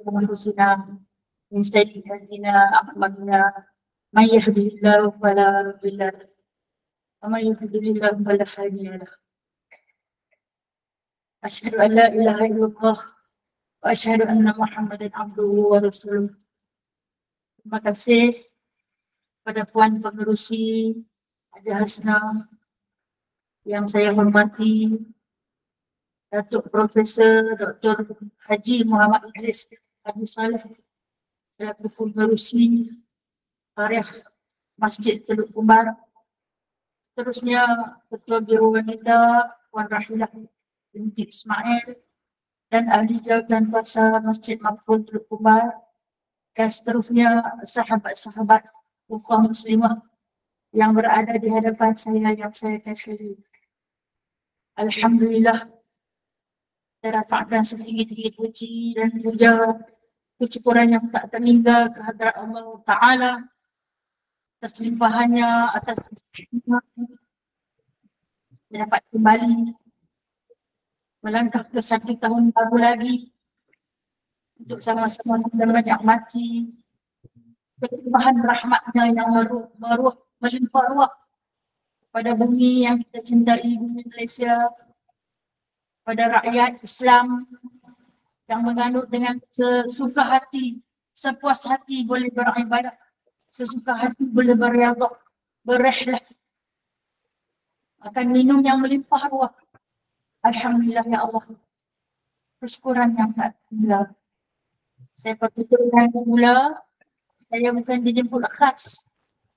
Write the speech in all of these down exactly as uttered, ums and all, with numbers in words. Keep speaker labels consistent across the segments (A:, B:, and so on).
A: أنفسنا من سيئاتنا أعمالنا من يهده الله فلا مضل له ومن يضلل الله فلا هادي له أشهد أن لا إله إلا الله وأشهد أن محمدا عبده ورسوله. Terima kasih pada Puan Pengerusi Haji Hasna yang saya hormati, Datuk Profesor Doktor Haji Muhammad Idris Haji Saleh selaku Pengerusi Tarikh Masjid Teluk Kumbar. Seterusnya Ketua Biro Wanita Puan Rahilah binti Ismail dan ahli jawatan kuasa Masjid Makful Teluk Kumbar, dan seterusnya sahabat-sahabat ukhuwah muslimah yang berada di hadapan saya yang saya kasihi. Alhamdulillah, saya rapatkan setinggi-tinggi puji dan puja kesyukuran yang tak terhingga kehadrat Allah Ta'ala atas limpahannya, atas kesyukuran dapat kembali melangkah ke satu tahun baru lagi untuk sama-sama menikmati kelimpahan rahmatnya yang meruh, meruh, melimpah ruah pada bumi yang kita cintai, bumi Malaysia, pada rakyat Islam yang menganut dengan sesuka hati, sepuas hati boleh beribadah, sesuka hati boleh beriadah, berihlah, akan minum yang melimpah ruah. Alhamdulillah ya Allah, kesyukuran yang tak terhingga. Saya pertuturkan semula, saya bukan dijemput khas.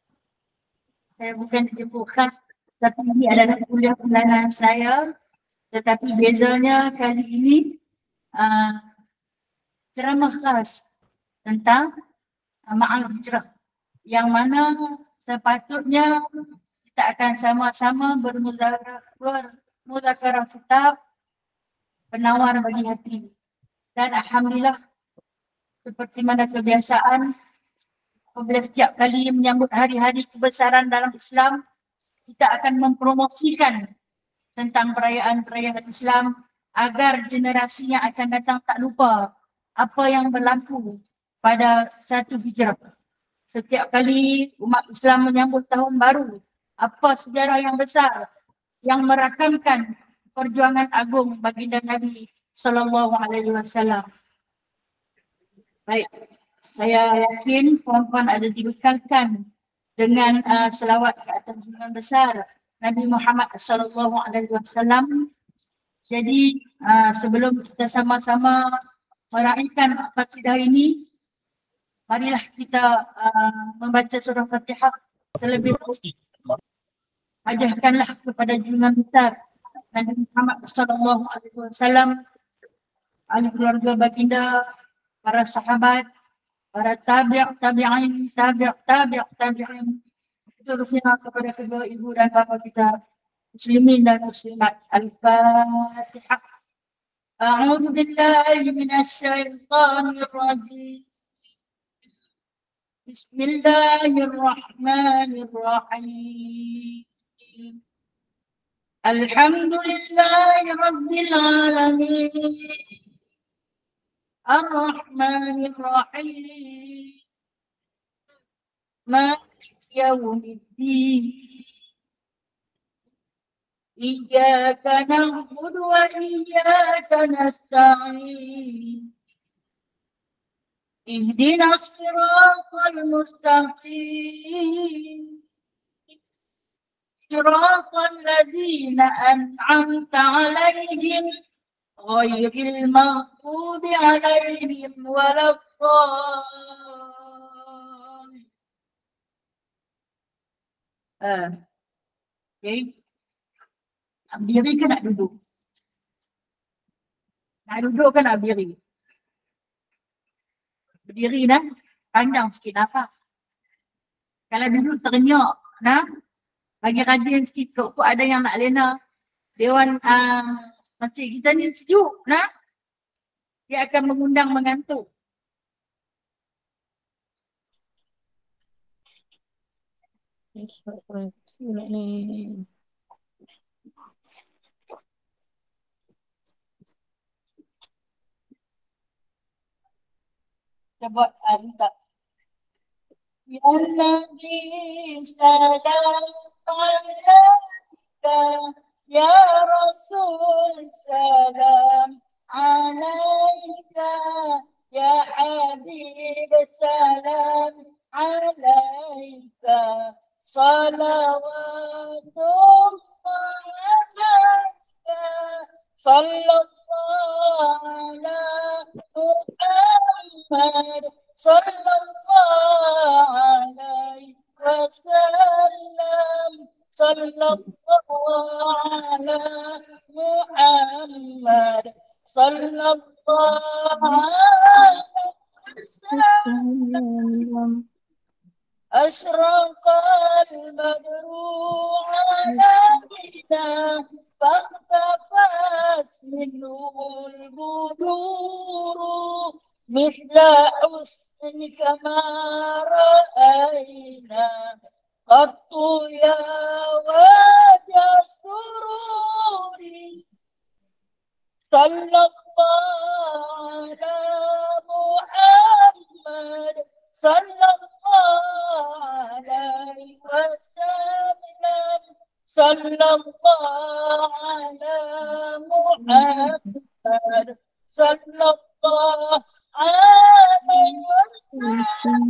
A: Saya bukan dijemput khas, tapi ini adalah kuliah bulanan saya. Tetapi bezanya kali ini uh, ceramah khas tentang uh, Ma'al Hijrah, yang mana sepatutnya kita akan sama-sama bermuzakarah bermuzakarah kitab penawar bagi hati. Dan alhamdulillah, seperti mana kebiasaan, apabila setiap kali menyambut hari-hari kebesaran dalam Islam, kita akan mempromosikan tentang perayaan-perayaan Islam agar generasi yang akan datang tak lupa apa yang berlaku pada satu hijrah. Setiap kali umat Islam menyambut tahun baru, apa sejarah yang besar yang merakamkan perjuangan agung baginda Nabi sallallahu alaihi wasallam. Baik, saya yakin puan-puan ada dibekalkan dengan uh, selawat ke atas junjungan besar Nabi Muhammad sallallahu alaihi wasallam. Jadi uh, sebelum kita sama-sama meraihkan qasidah ini, marilah kita uh, membaca surah Fatihah terlebih dahulu. Hadiahkanlah kepada junjungan besar Nabi Muhammad sallallahu alaihi wasallam, ahli keluarga baginda, para sahabat, para tabi' tabi'in, tabi' tabi' tabi'in, seterusnya kepada kedua ibu dan bapa kita muslimin dan muslimat. Al-Fatihah. A'udzu billahi minasyaitonir rajim. Bismillahirrahmanirrahim. Alhamdulillahi rabbil alamin. Ar-Rahmanir Rahim. Maliki yaumiddin. Iyyaka na'budu wa iyyaka nasta'in. Ihdinas siratal mustaqim. Siratal ladzina an'amta 'alaihim ghairil maghdubi 'alaihim waladdallin. Ah, okay. Nak berdiri ke nak duduk? Nak duduk ke nak berdiri? Berdiri dah, panjang sikit apa? Kalau duduk ternyok, nah, bagi rajin sikit, kok ada yang nak lena. Dewan uh, masjid kita ni sejuk, nah, dia akan mengundang mengantuk. Ni. coba anta. Ya Nabi salam alaika, ya Rasul salam alaika, ya Habib salam alaika, salawatullah alaika, sallallahu ala Muhammad, sallallahu alaihi wasallam, sallallahu ala Muhammad, sallallahu alaihi wasallam. أشرق البدر علينا فاختفت منه البدور مثل حسنك ما رأينا قط يا وجه السرور. صلى الله على محمد، صلى الله عليه وسلم، صلى الله على محمد، صلى الله عليه وسلم.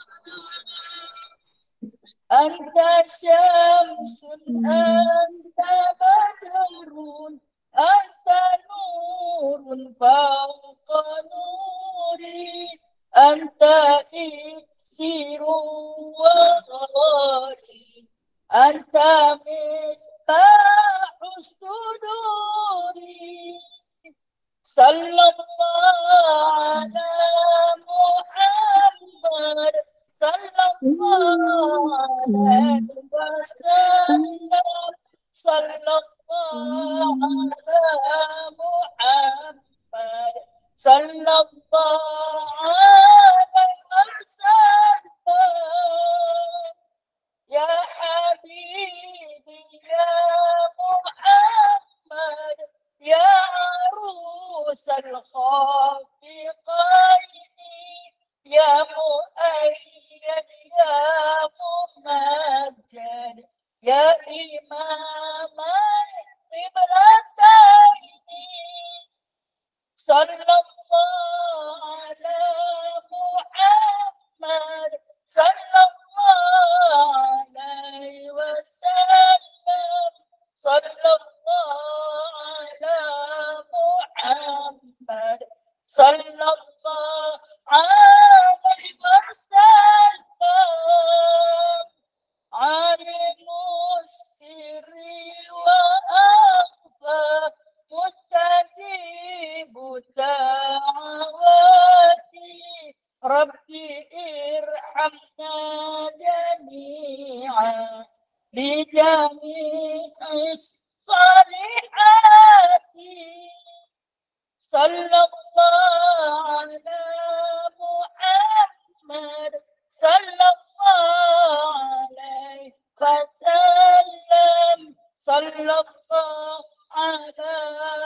A: أنت شمس، أنت بدر، أنت نور فوق نوري، أنت إكسير وغالي، أنت مصباح الصدور. صلى الله على محمد، صلى الله عليه وسلم، صلى الله على محمد، صلى الله عليه وسلم. يا حبيبي يا محمد، يا عروس الخافقين، يا مؤيد يا ممجد، يا إمام القبلتين. صلى الله على محمد، صلى الله عليه وسلم، صلى الله على محمد، صلى الله عليه وسلم. عالم السر وأخفى، مستجيب دعواتي، ربي ارحمنا جميعا بجميع الصالحات. صلى الله على محمد، صلى الله عليه وسلم، صلى الله على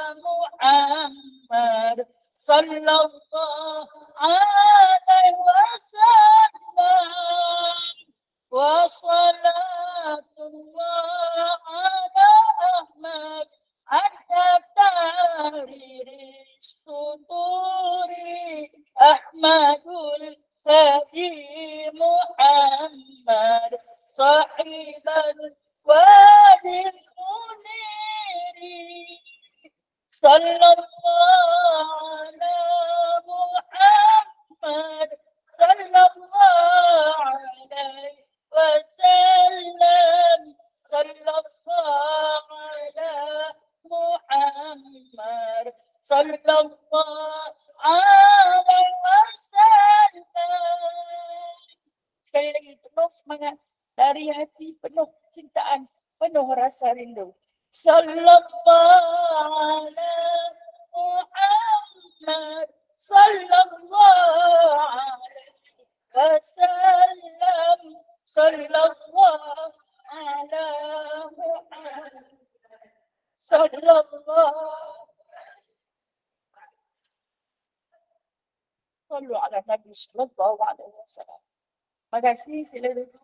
A: محمد، صلى الله عليه وسلم. وصلاة الله على أحمد حتى تحرير الصدور، أحمد الهادي محمد صاحب الوادي المنير. صلى الله على محمد، صلى الله عليه وسلم، صلى الله على محمد، صلى الله عليه wasallam. Sekali lagi, penuh semangat dari hati, penuh cintaan, penuh rasa rindu. Sallallahu ala Muhammad, sallallahu alaihi wasallam, sallallahu ala Muhammad, sallallahu Sallu ala Nabi sallallahu alaihi wasallam. Terima kasih, sila duduk.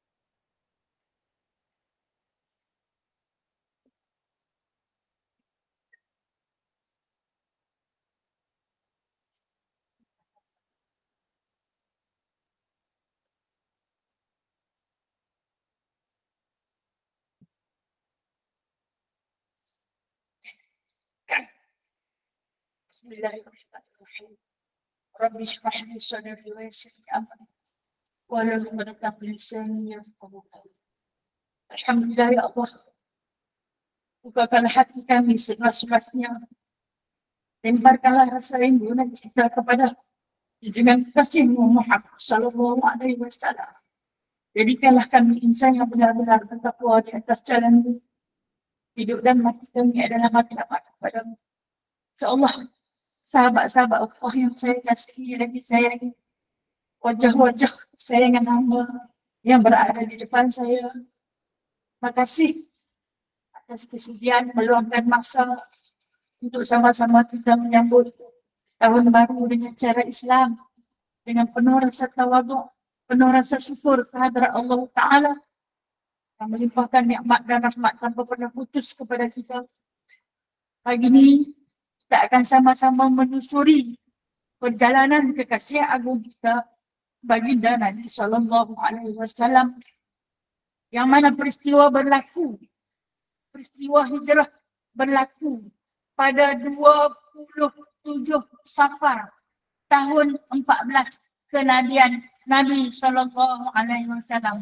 A: Bismillahirrahmanirrahim. Rabbi shrah li sadri wa yassir li amri wahlul 'uqdatam min lisani yafqahu qawli. Alhamdulillah ya Allah. Bukakanlah hati kami seluas-luasnya. Lemparkanlah rasa rindu dan cinta kepada junjungan kasih-Mu Muhammad sallallahu alaihi wasallam. Jadikanlah kami insan yang benar-benar bertakwa di atas jalan-Mu. Hidup dan mati kami adalah matlamat kepada-Mu. Ya Allah, sahabat-sahabat Allah yang saya kasihi dan disayangi, wajah-wajah kesayangan hamba yang berada di depan saya. Terima kasih atas kesediaan meluangkan masa untuk sama-sama kita menyambut tahun baru dengan cara Islam, dengan penuh rasa tawaduk, penuh rasa syukur kehadrat Allah Ta'ala yang melimpahkan nikmat dan rahmat tanpa pernah putus kepada kita. Pagi ini kita akan sama-sama menyusuri perjalanan kekasih agung kita, baginda Nabi sallallahu alaihi wasallam, yang mana peristiwa berlaku, peristiwa hijrah berlaku pada dua puluh tujuh Safar tahun empat belas kenabian Nabi sallallahu alaihi wasallam.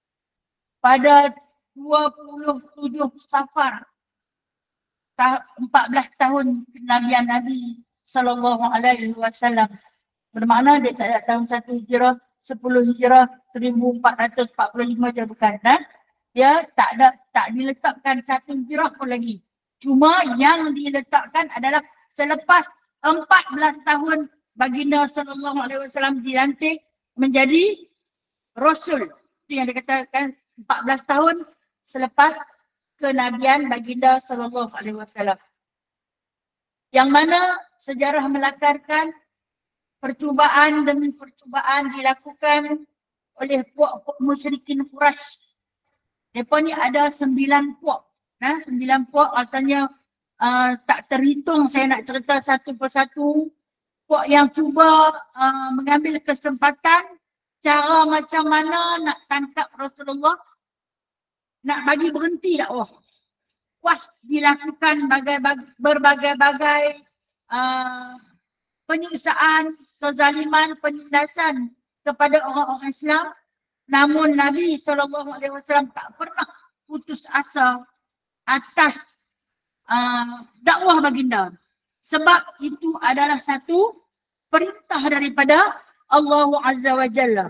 A: Pada dua puluh tujuh Safar empat belas tahun kenabian Nabi sallallahu alaihi wasallam. Bermakna dia tak ada tahun satu Hijrah, sepuluh Hijrah, seribu empat ratus empat puluh lima je bukan. Dan dia tak ada, tak diletakkan satu Hijrah pun lagi. Cuma yang diletakkan adalah selepas empat belas tahun baginda sallallahu alaihi wasallam dilantik menjadi Rasul. Itu yang dikatakan empat belas tahun selepas kenabian baginda sallallahu alaihi wasallam. Yang mana sejarah melakarkan percubaan demi percubaan dilakukan oleh puak-puak musyrikin Quraisy. Mereka ni ada sembilan puak. Nah, sembilan puak asalnya uh, tak terhitung, saya nak cerita satu persatu. Puak yang cuba uh, mengambil kesempatan cara macam mana nak tangkap Rasulullah, nak bagi berhenti dakwah. Puas dilakukan bagai, berbagai-bagai uh, penyiksaan, kezaliman, penindasan kepada orang-orang Islam. Namun Nabi sallallahu alaihi wasallam tak pernah putus asa atas uh, dakwah baginda. Sebab itu adalah satu perintah daripada Allah Azza wa Jalla.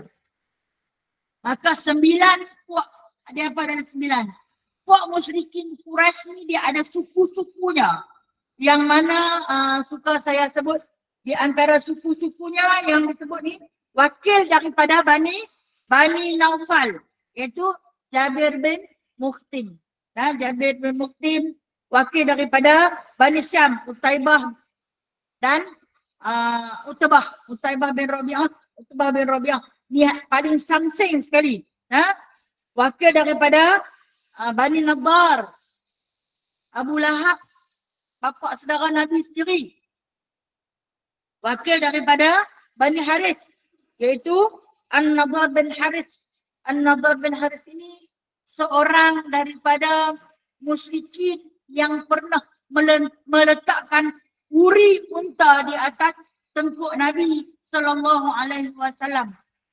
A: Maka sembilan puak, ada apa ada sembilan? Puak musyrikin Quraisy ni dia ada suku-sukunya. Yang mana uh, suka saya sebut di antara suku-sukunya yang disebut ni wakil daripada Bani Bani Naufal, iaitu Jabir bin Mukhtim. Nah, Jabir bin Mukhtim wakil daripada Bani Syam, Utaibah dan uh, Utbah, Utaibah bin Rabi'ah, Utbah bin Rabi'ah. Ni paling samsing sekali. Nah, wakil daripada uh, Bani Nadar, Abu Lahab, bapa saudara Nabi sendiri. Wakil daripada Bani Haris, iaitu An-Nadar bin Haris. An-Nadar bin Haris ini seorang daripada musyrikin yang pernah meletakkan uri unta di atas tengkuk Nabi sallallahu alaihi wasallam.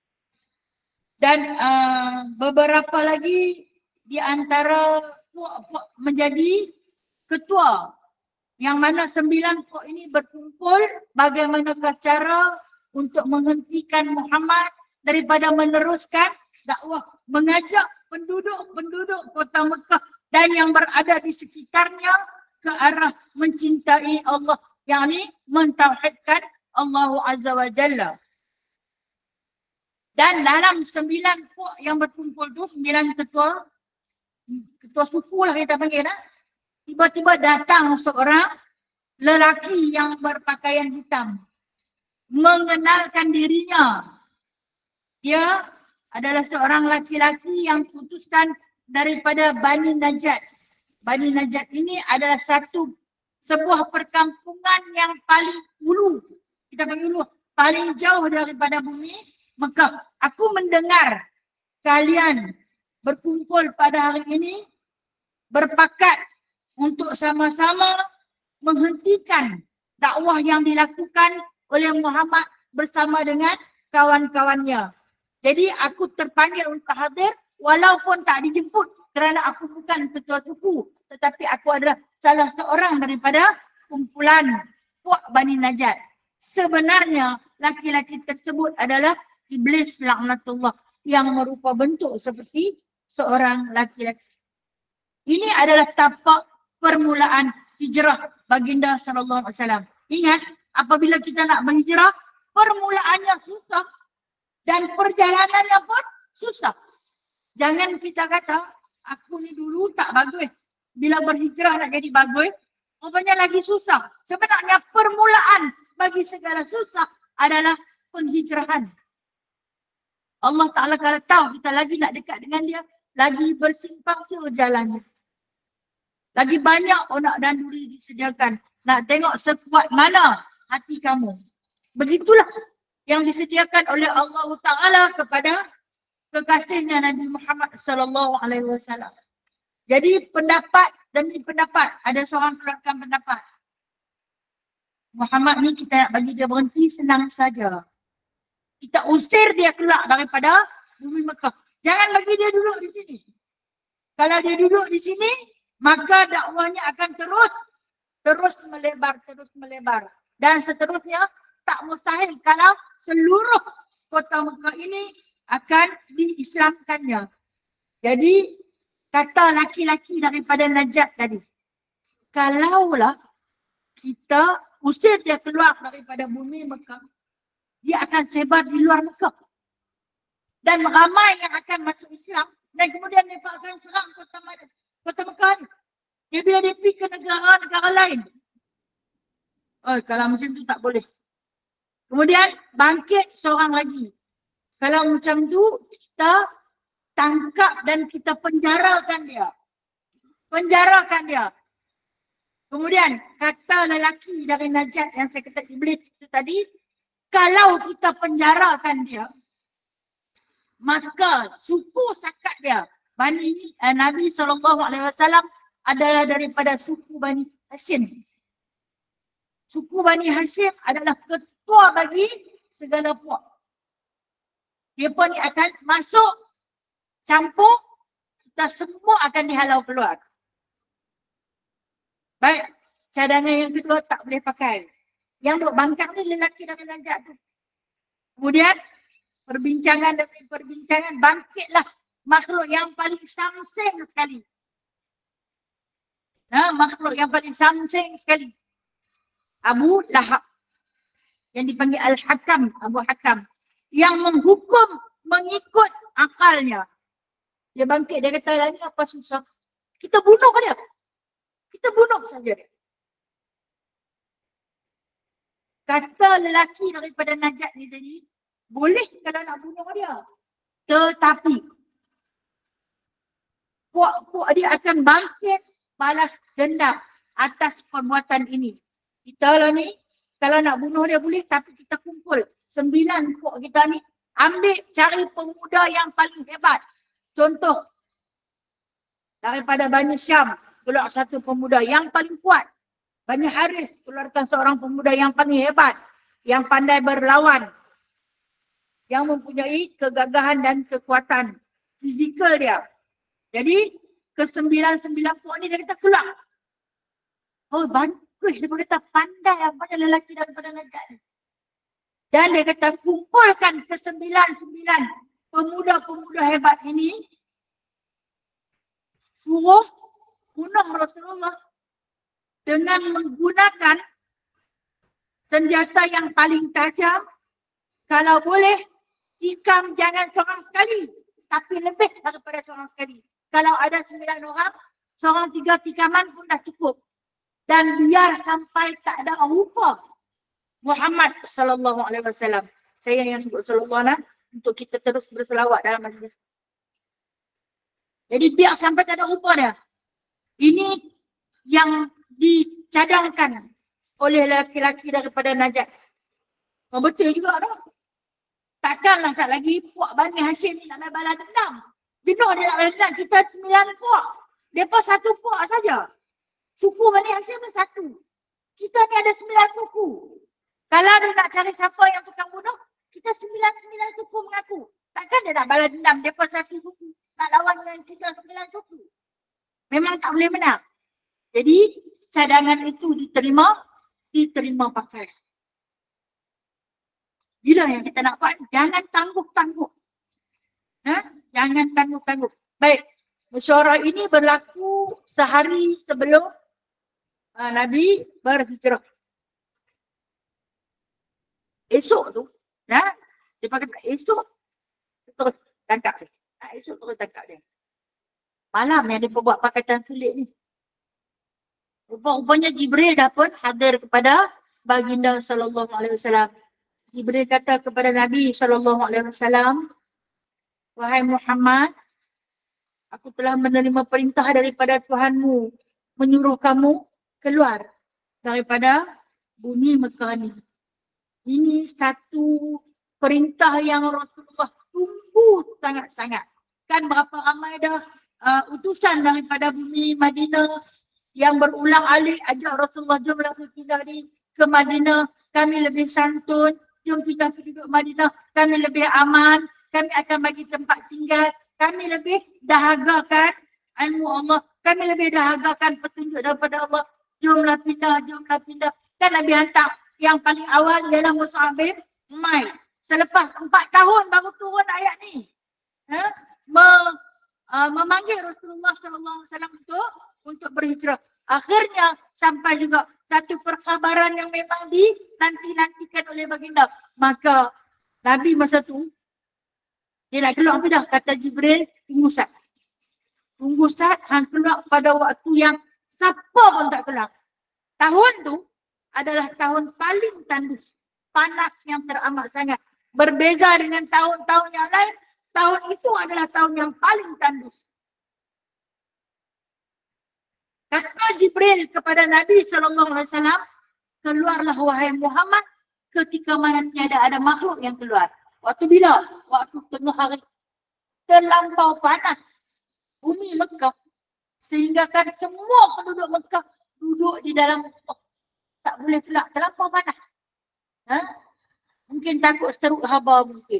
A: Dan uh, beberapa lagi di antara puak-puak menjadi ketua, yang mana sembilan puak ini berkumpul bagaimanakah cara untuk menghentikan Muhammad daripada meneruskan dakwah, mengajak penduduk-penduduk kota Mekah dan yang berada di sekitarnya ke arah mencintai Allah, yakni mentauhidkan Allah Azza wa Jalla. Dan dalam sembilan puak yang berkumpul tu, sembilan ketua, ketua suku lah kita panggil, nah, tiba-tiba datang seorang lelaki yang berpakaian hitam. mengenalkan dirinya. Dia adalah seorang laki-laki yang putuskan daripada Bani Najat. Bani Najat ini adalah satu sebuah perkampungan yang paling ulu. Kita panggil ulu, paling jauh daripada bumi Mekah. Aku mendengar kalian berkumpul pada hari ini berpakat untuk sama-sama menghentikan dakwah yang dilakukan oleh Muhammad bersama dengan kawan-kawannya. Jadi aku terpanggil untuk hadir walaupun tak dijemput kerana aku bukan ketua suku, tetapi aku adalah salah seorang daripada kumpulan puak Bani Najat. Sebenarnya laki-laki tersebut adalah iblis laknatullah yang merupa bentuk seperti seorang laki-laki. Ini adalah tapak permulaan hijrah baginda sallallahu alaihi wasallam. Ingat, apabila kita nak berhijrah, permulaannya susah dan perjalanannya pun susah. Jangan kita kata, aku ni dulu tak bagus. Bila berhijrah nak jadi bagus, rupanya lagi susah. Sebenarnya permulaan bagi segala susah adalah penghijrahan. Allah Ta'ala kalau tahu kita lagi nak dekat dengan dia, lagi bersimpang siur jalannya. Lagi banyak onak dan duri disediakan. Nak tengok sekuat mana hati kamu. Begitulah yang disediakan oleh Allah Ta'ala kepada kekasihnya Nabi Muhammad sallallahu alaihi wasallam. Jadi pendapat demi pendapat, ada seorang keluarkan pendapat. Muhammad ni kita nak bagi dia berhenti senang saja. Kita usir dia keluar daripada bumi Mekah. Jangan bagi dia duduk di sini. Kalau dia duduk di sini, maka dakwahnya akan terus terus melebar, terus melebar. Dan seterusnya tak mustahil kalau seluruh kota Mekah ini akan diislamkannya. Jadi kata laki-laki daripada Najat tadi, kalaulah kita usir dia keluar daripada bumi Mekah, dia akan sebar di luar Mekah. Dan ramai yang akan masuk Islam dan kemudian mereka akan serang kota kota Mekah ni. Dia bila dia pergi ke negara-negara lain. Oh, kalau macam tu tak boleh. Kemudian bangkit seorang lagi. Kalau macam tu kita tangkap dan kita penjarakan dia. Penjarakan dia. Kemudian kata lelaki dari Najat yang saya kata iblis itu tadi, kalau kita penjarakan dia, maka suku sakat dia, Bani eh, Nabi sallallahu alaihi wasallam adalah daripada suku Bani Hashim. Suku Bani Hashim adalah ketua bagi segala puak. Dia pun akan masuk, campur, kita semua akan dihalau keluar. Baik, cadangan yang kedua tak boleh pakai. Yang duk bangkang ni lelaki dari Najat tu. Kemudian perbincangan demi perbincangan, bangkitlah makhluk yang paling samseng sekali. Nah, makhluk yang paling samseng sekali. Abu Lahab. Yang dipanggil Al-Hakam, Abu Hakam. Yang menghukum mengikut akalnya. Dia bangkit, dia kata, ini apa susah? Kita bunuh dia. Kita bunuh saja dia. Kata lelaki daripada Najat ni tadi, boleh kalau nak bunuh dia. Tetapi, puak-puak dia akan bangkit balas dendam atas perbuatan ini. Kita lah ni, kalau nak bunuh dia boleh, tapi kita kumpul. Sembilan puak kita ni, ambil cari pemuda yang paling hebat. Contoh, daripada Bani Syam, keluar satu pemuda yang paling kuat. Bani Haris, keluarkan seorang pemuda yang paling hebat. Yang pandai berlawan. Yang mempunyai kegagahan dan kekuatan fizikal dia. Jadi, kesembilan-sembilan puak ni dia kata keluar. Oh, bagus. Dia kata pandai apanya lelaki daripada Najat ni. Dan dia kata kumpulkan kesembilan-sembilan pemuda-pemuda hebat ini. Suruh bunuh Rasulullah dengan menggunakan senjata yang paling tajam. Kalau boleh, tikam jangan seorang sekali, tapi lebih daripada seorang sekali. Kalau ada sembilan orang, seorang tiga tikaman pun dah cukup. Dan biar sampai tak ada rupa. Muhammad sallallahu alaihi wasallam. Saya yang sebut sallallahu nah untuk kita terus berselawat dalam majlis. Jadi biar sampai tak ada rupa dia. Ini yang dicadangkan oleh laki-laki daripada Najat. Oh, betul juga tu. Takkanlah saat lagi puak Bani Hashim ni nak main balas dendam. Jenuh dia nak balas dendam. Kita sembilan puak. Mereka satu puak saja. Suku Bani Hashim ni satu. Kita ni ada sembilan suku. Kalau dia nak cari siapa yang tukang bunuh, kita sembilan-sembilan suku mengaku. Takkan dia nak balas dendam. Mereka satu suku. Nak lawan dengan kita sembilan suku. Memang tak boleh menang. Jadi cadangan itu diterima, diterima pakai. Bila yang kita nak buat, jangan tangguh-tangguh. Ha? Jangan tangguh-tangguh. Baik, musyawarah ini berlaku sehari sebelum uh, Nabi berhijrah. Esok tu, ha? Dia pakai esok, terus tangkap dia. Ha, esok terus tangkap dia. Malam yang dia buat pakaian sulit ni. Rupa-rupanya Jibril dah pun hadir kepada baginda sallallahu alaihi wasallam. Jibril kata kepada Nabi sallallahu alaihi wasallam, wahai Muhammad, aku telah menerima perintah daripada Tuhanmu menyuruh kamu keluar daripada bumi Mekah ni. Ini satu perintah yang Rasulullah tunggu sangat-sangat. Kan berapa ramai dah uh, utusan daripada bumi Madinah yang berulang alik ajak Rasulullah, jomlah pindah di ke Madinah, kami lebih santun, jom kita penduduk Madinah, kami lebih aman, kami akan bagi tempat tinggal, kami lebih dahagakan ilmu Allah, kami lebih dahagakan petunjuk daripada Allah, jomlah pindah, jomlah pindah. Kan Nabi hantar yang paling awal ialah Mus'ab bin Umair. Selepas empat tahun baru turun ayat ni. Ha? Me, uh, memanggil Rasulullah sallallahu alaihi wasallam untuk untuk berhijrah. Akhirnya sampai juga satu perkhabaran yang memang dinanti-nantikan oleh baginda. Maka Nabi masa tu dia nak keluar apa dah? Kata Jibril, tunggu sat. Tunggu sat, hang keluar pada waktu yang siapa pun tak keluar. Tahun tu adalah tahun paling tandus. Panas yang teramat sangat. Berbeza dengan tahun-tahun yang lain, tahun itu adalah tahun yang paling tandus. Kata Jibril kepada Nabi sallallahu alaihi wasallam, keluarlah wahai Muhammad ketika mana tiada ada makhluk yang keluar. Waktu bila? Waktu tengah hari. Terlampau panas bumi Mekah. Sehingga kan semua penduduk Mekah duduk di dalam Mekah. Tak boleh keluar. Terlampau panas. Ha? Mungkin takut seteruk haba mungkin.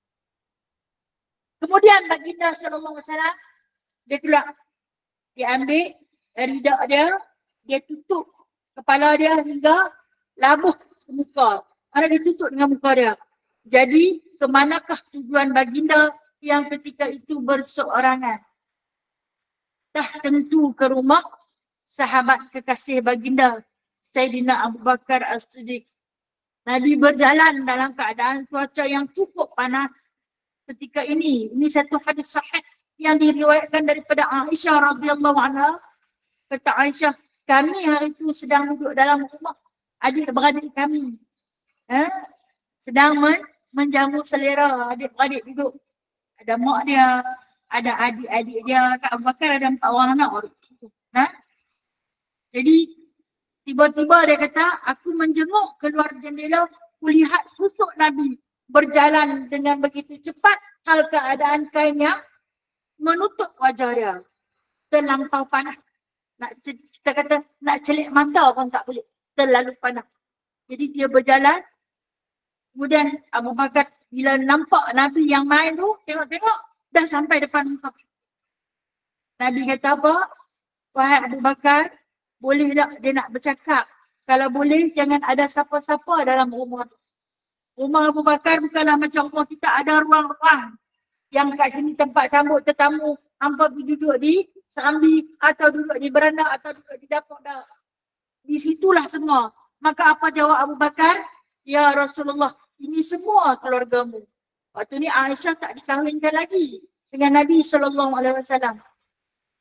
A: Kemudian baginda sallallahu alaihi wasallam dia keluar. Dia ambil ridak dia, dia tutup kepala dia hingga labuh ke muka. Ada ditutup dengan muka dia. Jadi, ke manakah tujuan baginda yang ketika itu berseorangan? Dah tentu ke rumah sahabat kekasih baginda, Sayyidina Abu Bakar As-Siddiq. Nabi berjalan dalam keadaan cuaca yang cukup panas ketika ini. Ini satu hadis sahih yang diriwayatkan daripada Aisyah radhiyallahu anha. Kata Aisyah, kami hari itu sedang duduk dalam rumah adik-beradik kami. Eh? Sedang men menjamu selera adik-beradik duduk. Ada mak dia, ada adik-adik dia. Kak Abu Bakar ada empat orang anak. Nah? Jadi, tiba-tiba dia kata, aku menjenguk keluar jendela, kulihat susuk Nabi berjalan dengan begitu cepat, hal keadaan kainnya menutup wajah dia. Terlampau panas. Nak, kita kata nak celik mata pun tak boleh. Terlalu panas. Jadi dia berjalan. Kemudian Abu Bakar bila nampak Nabi yang main tu, tengok-tengok dah sampai depan muka. Nabi kata apa? Wahai Abu Bakar, boleh tak dia nak bercakap? Kalau boleh jangan ada siapa-siapa dalam rumah tu. Rumah Abu Bakar bukanlah macam rumah kita ada ruang-ruang. Yang kat sini tempat sambut tetamu, hampa pergi duduk di serambi atau duduk di beranda atau duduk di dapur dah. Di situlah semua. Maka apa jawab Abu Bakar? Ya Rasulullah, ini semua keluargamu. Waktu ni Aisyah tak dikahwinkan lagi dengan Nabi sallallahu alaihi wasallam.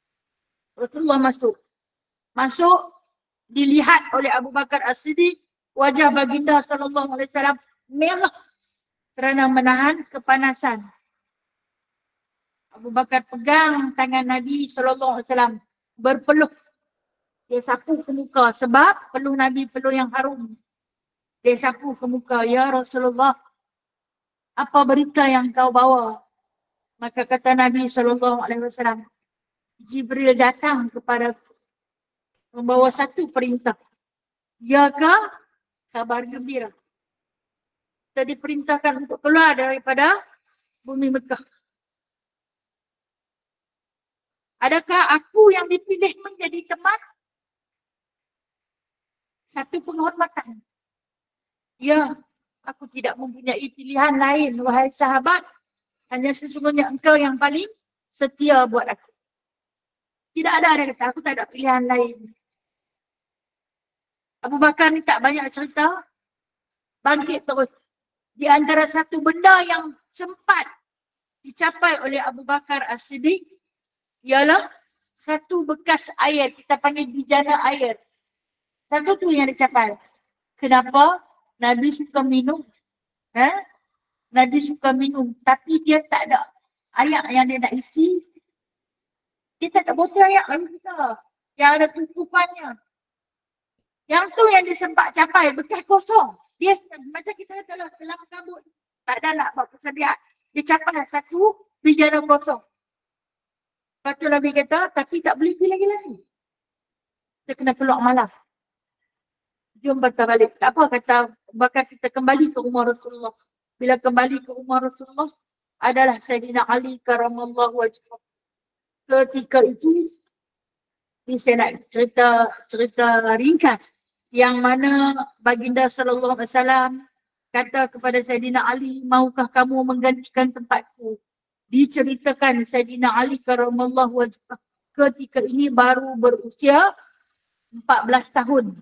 A: Rasulullah masuk. Masuk dilihat oleh Abu Bakar As-Siddiq wajah baginda sallallahu alaihi wasallam merah kerana menahan kepanasan. Abu Bakar pegang tangan Nabi sallallahu alaihi wasallam, berpeluh. Dia sapu ke muka sebab peluh Nabi peluh yang harum. Dia sapu ke muka, ya Rasulullah, apa berita yang kau bawa? Maka kata Nabi sallallahu alaihi wasallam, Jibril datang kepada membawa satu perintah. Yakah kabar gembira. Kita diperintahkan untuk keluar daripada bumi Mekah. Adakah aku yang dipilih menjadi teman? Satu penghormatan. Ya, aku tidak mempunyai pilihan lain, wahai sahabat. Hanya sesungguhnya engkau yang paling setia buat aku. Tidak ada, ada kata, aku tak ada pilihan lain. Abu Bakar ni tak banyak cerita. Bangkit terus. Di antara satu benda yang sempat dicapai oleh Abu Bakar As-Siddiq ialah satu bekas air, kita panggil bijana air. Satu tu yang dicapai. Kenapa? Nabi suka minum. Eh? Nabi suka minum, tapi dia tak ada air yang dia nak isi. Dia tak ada botol air bagi kita yang ada tutupannya. Yang tu yang disempat capai, bekas kosong. Dia macam kita kalau dalam kabut, tak ada nak buat persediaan. Dia capai satu bijana kosong. Lepas tu Nabi kata, tapi tak boleh pergi lagi-lagi. Kita kena keluar malam. Jom batal balik. Tak apa kata, bahkan kita kembali ke rumah Rasulullah. Bila kembali ke rumah Rasulullah, adalah Sayyidina Ali karamallahu wajhah. Ketika itu, ini saya nak cerita, cerita ringkas. Yang mana baginda sallallahu alaihi wasallam kata kepada Sayyidina Ali, maukah kamu menggantikan tempatku? Diceritakan Sayyidina Ali karamallahu wajhah ketika ini baru berusia empat belas tahun.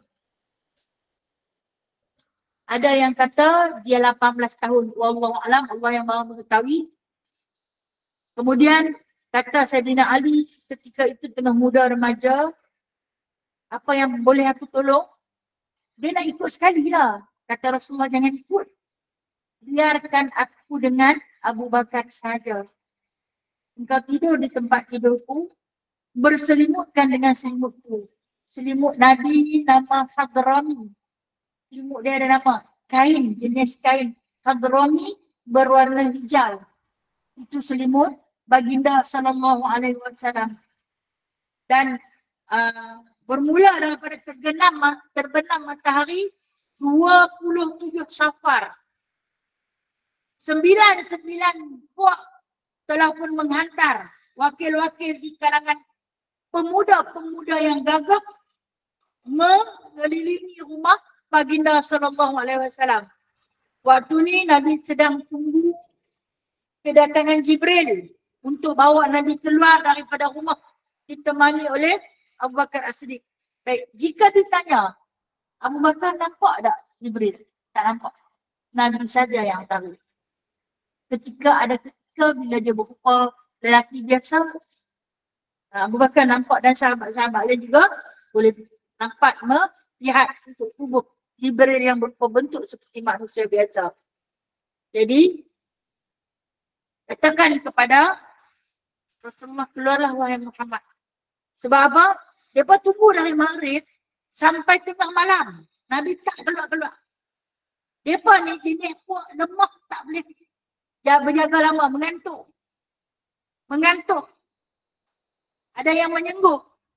A: Ada yang kata dia lapan belas tahun. Wallahu alam, Allah yang Maha mengetahui. Kemudian kata Sayyidina Ali ketika itu tengah muda remaja, apa yang boleh aku tolong? Dia nak ikut sekali lah. Kata Rasulullah, jangan ikut. Biarkan aku dengan Abu Bakar saja. Engkau tidur di tempat tidurku, berselimutkan dengan selimutku. Selimut Nabi nama Hadrami. Selimut dia ada nama. Kain, jenis kain Hadrami berwarna hijau. Itu selimut baginda sallallahu alaihi wasallam. Dan uh, bermula daripada tergenam, terbenam matahari dua puluh tujuh Safar. Sembilan-sembilan puak telah pun menghantar wakil-wakil di kalangan pemuda-pemuda yang gagah mengelilingi rumah baginda sallallahu alaihi wasallam. Waktu ni Nabi sedang tunggu kedatangan Jibril untuk bawa Nabi keluar daripada rumah ditemani oleh Abu Bakar As-Siddiq. Baik, jika ditanya, Abu Bakar nampak tak Jibril? Tak nampak. Nabi saja yang tahu. Ketika ada ketika bila dia berupa lelaki biasa, Abu Bakar nampak dan sahabat-sahabat dia juga boleh nampak melihat susuk tubuh Jibril yang berupa bentuk seperti manusia biasa. Jadi, katakan kepada Rasulullah, keluarlah wahai Muhammad. Sebab apa? Mereka tunggu dari maghrib sampai tengah malam. Nabi tak keluar-keluar. Mereka ni jenis puak lemah, tak boleh berjaga lama, mengantuk. Mengantuk. Ada yang menyengguh.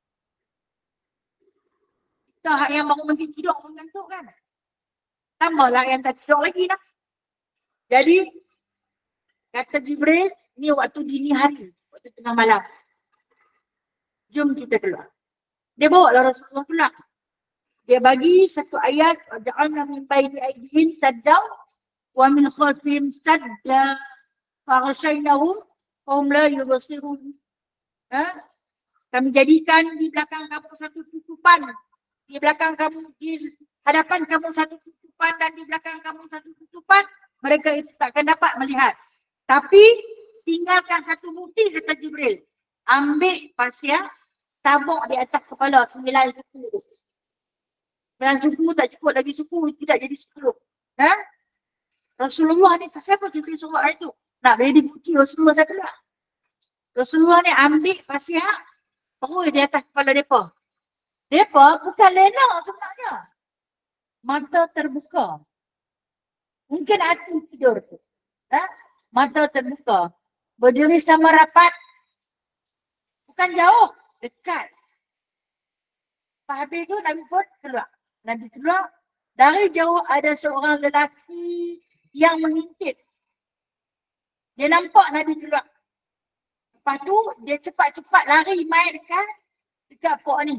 A: Kita yang baru mungkin tidur mengantuk kan. Tambahlah yang tak tidur lagi dah. Jadi, kata Jibril, ni waktu dini hari, waktu tengah malam. Jom kita keluar. Dia bawa lah Rasulullah pulang. Dia bagi satu ayat, ja'alna min baini aydihim sadda wa min khalfihim sadda faghshaynahum hum la yubsirun. Ha? Kami jadikan di belakang kamu satu tutupan. Di belakang kamu, di hadapan kamu satu tutupan dan di belakang kamu satu tutupan. Mereka itu takkan dapat melihat. Tapi tinggalkan satu bukti, kata Jibril. Ambil pasir, tabuk di atas kepala sembilan suku. Dan suku tak cukup lagi suku, tidak jadi sepuluh. Ha? Rasulullah ni pasal apa Jibril suruh ayat tu? Nak boleh dipuji Rasulullah dah keluar. Rasulullah ni ambil pasal perut di atas kepala mereka. Mereka bukan lena sebenarnya. Mata terbuka. Mungkin hati tidur tu. Ha? Mata terbuka. Berdiri sama rapat. Bukan jauh, dekat. Lepas habis tu Nabi pun keluar. Nabi keluar, dari jauh ada seorang lelaki yang mengintip. Dia nampak Nabi keluar. Lepas tu dia cepat-cepat lari main dekat dekat pok ni.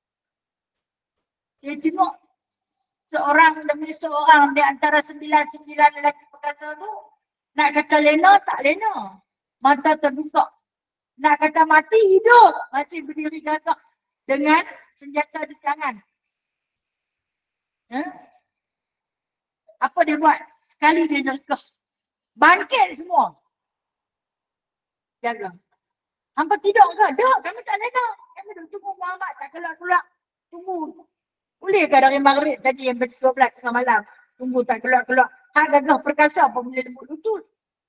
A: Dia tengok seorang demi seorang di antara sembilan-sembilan lelaki perkasa tu. Nak kata lena, tak lena. Mata terbuka. Nak kata mati, hidup. Masih berdiri gagah dengan senjata di tangan. Ha? Apa dia buat? Sekali dia jerkah. Bangkit semua. Jaga. Hampa tidak ke? Tak, kami tak lena. Kami dah tunggu Muhammad tak keluar-keluar. Tunggu. Bolehkah dari maghrib tadi yang dua belas tengah malam? Tunggu tak keluar-keluar. Hak gagah perkasa apa boleh lembut lutut.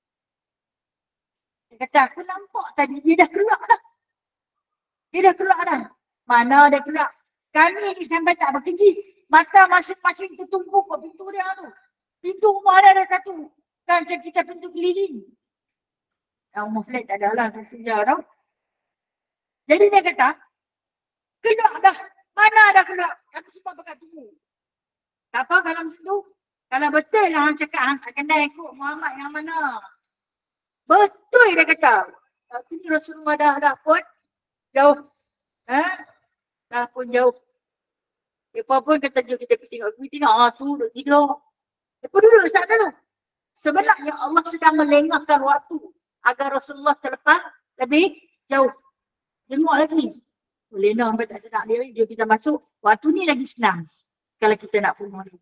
A: Dia kata, aku nampak tadi dia dah keluar dah. Dia dah keluar dah. Mana dia keluar? Kami ni sampai tak berkejit. Mata masing-masing tertumpu ke pintu dia tu. Pintu rumah dia ada satu. Kan macam kita pintu keliling. Yang rumah flat tak ada lah. Pintu dia tau. Jadi dia kata, keluar dah. Mana dah keluar? Kami semua bakal tunggu. Tak apa kalau macam tu. Kalau betul lah orang cakap, hang tak kena ikut Muhammad yang mana. Betul dia kata. Tapi Rasulullah dah, dah pun jauh. Ha? Dah pun jauh. Lepas pun kata jom kita pergi tengok. Pergi tengok, ah tu duduk tidur. Lepas duduk saat dulu. Sebenarnya Allah sedang melengahkan waktu agar Rasulullah terlepas lebih jauh. Tengok lagi. Boleh nak sampai tak sedap dia, jom kita masuk. Waktu ni lagi senang. Kalau kita nak bunuh dia.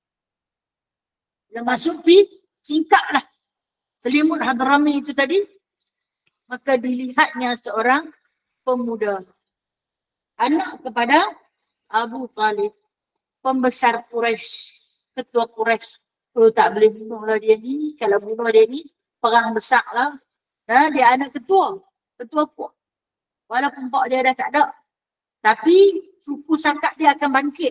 A: Bila masuk pi, singkatlah. Selimut Hadrami itu tadi. Maka dilihatnya seorang pemuda. Anak kepada Abu Talib, pembesar Quraisy, ketua Quraisy. Oh, tak boleh bunuhlah dia ni. Kalau bunuh dia ni, perang besar lah. Ha, dia anak ketua. Ketua puak. Walaupun pak dia dah tak ada. Tapi suku sangkat dia akan bangkit.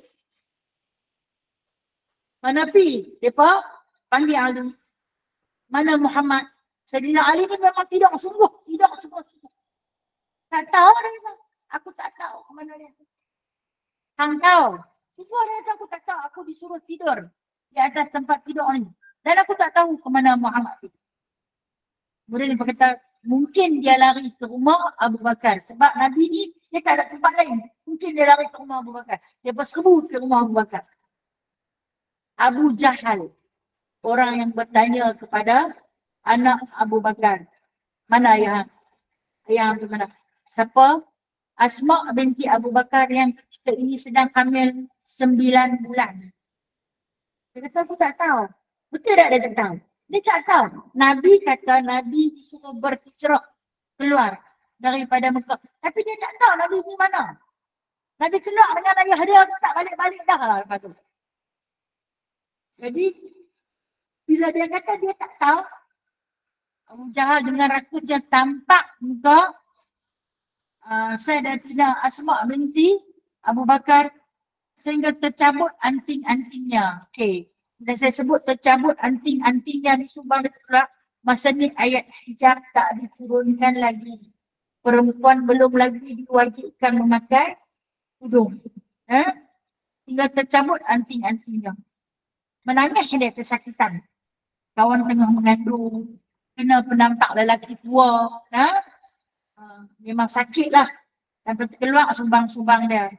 A: Mana pi? Mereka panggil Ali. Mana Muhammad? Sayyidina Ali ni memang tidak sungguh. Tidak sungguh-sungguh. Tak tahu dia. Aku tak tahu ke mana dia. Hang tahu. Tiga dia kata aku tak tahu. Aku disuruh tidur di atas tempat tidur ni. Dan aku tak tahu ke mana Muhammad tu. Kemudian dia berkata, mungkin dia lari ke rumah Abu Bakar. Sebab Nabi ni, dia tak ada tempat lain. Mungkin dia lari ke rumah Abu Bakar. Dia berseru ke rumah Abu Bakar. Abu Jahal. Orang yang bertanya kepada anak Abu Bakar. Mana ayah? Ayah tu mana? Siapa? Asma binti Abu Bakar yang ketika ini sedang hamil sembilan bulan. Dia kata, aku tak tahu. Betul tak dia tak tahu? Dia tak tahu. Nabi kata Nabi disuruh berhijrah keluar daripada Mekah. Tapi dia tak tahu Nabi ni mana. Nabi keluar dengan ayah dia, aku tak balik-balik dah lah lepas tu. Jadi, bila dia kata dia tak tahu, Abu Jahal dengan rakusnya tampak muka Uh, Sayyidatina Asma binti Abu Bakar sehingga tercabut anting-antingnya. Okey. Dan saya sebut tercabut anting-antingnya ni sumbang dekat masa ni ayat hijab tak diturunkan lagi. Perempuan belum lagi diwajibkan memakai tudung. Eh? Hingga tercabut anting-antingnya. Menangis dia kesakitan. Kawan tengah mengandung, kena penampak lelaki tua. Ha? Uh, memang sakit lah. Dan keluar sumbang-sumbang dia.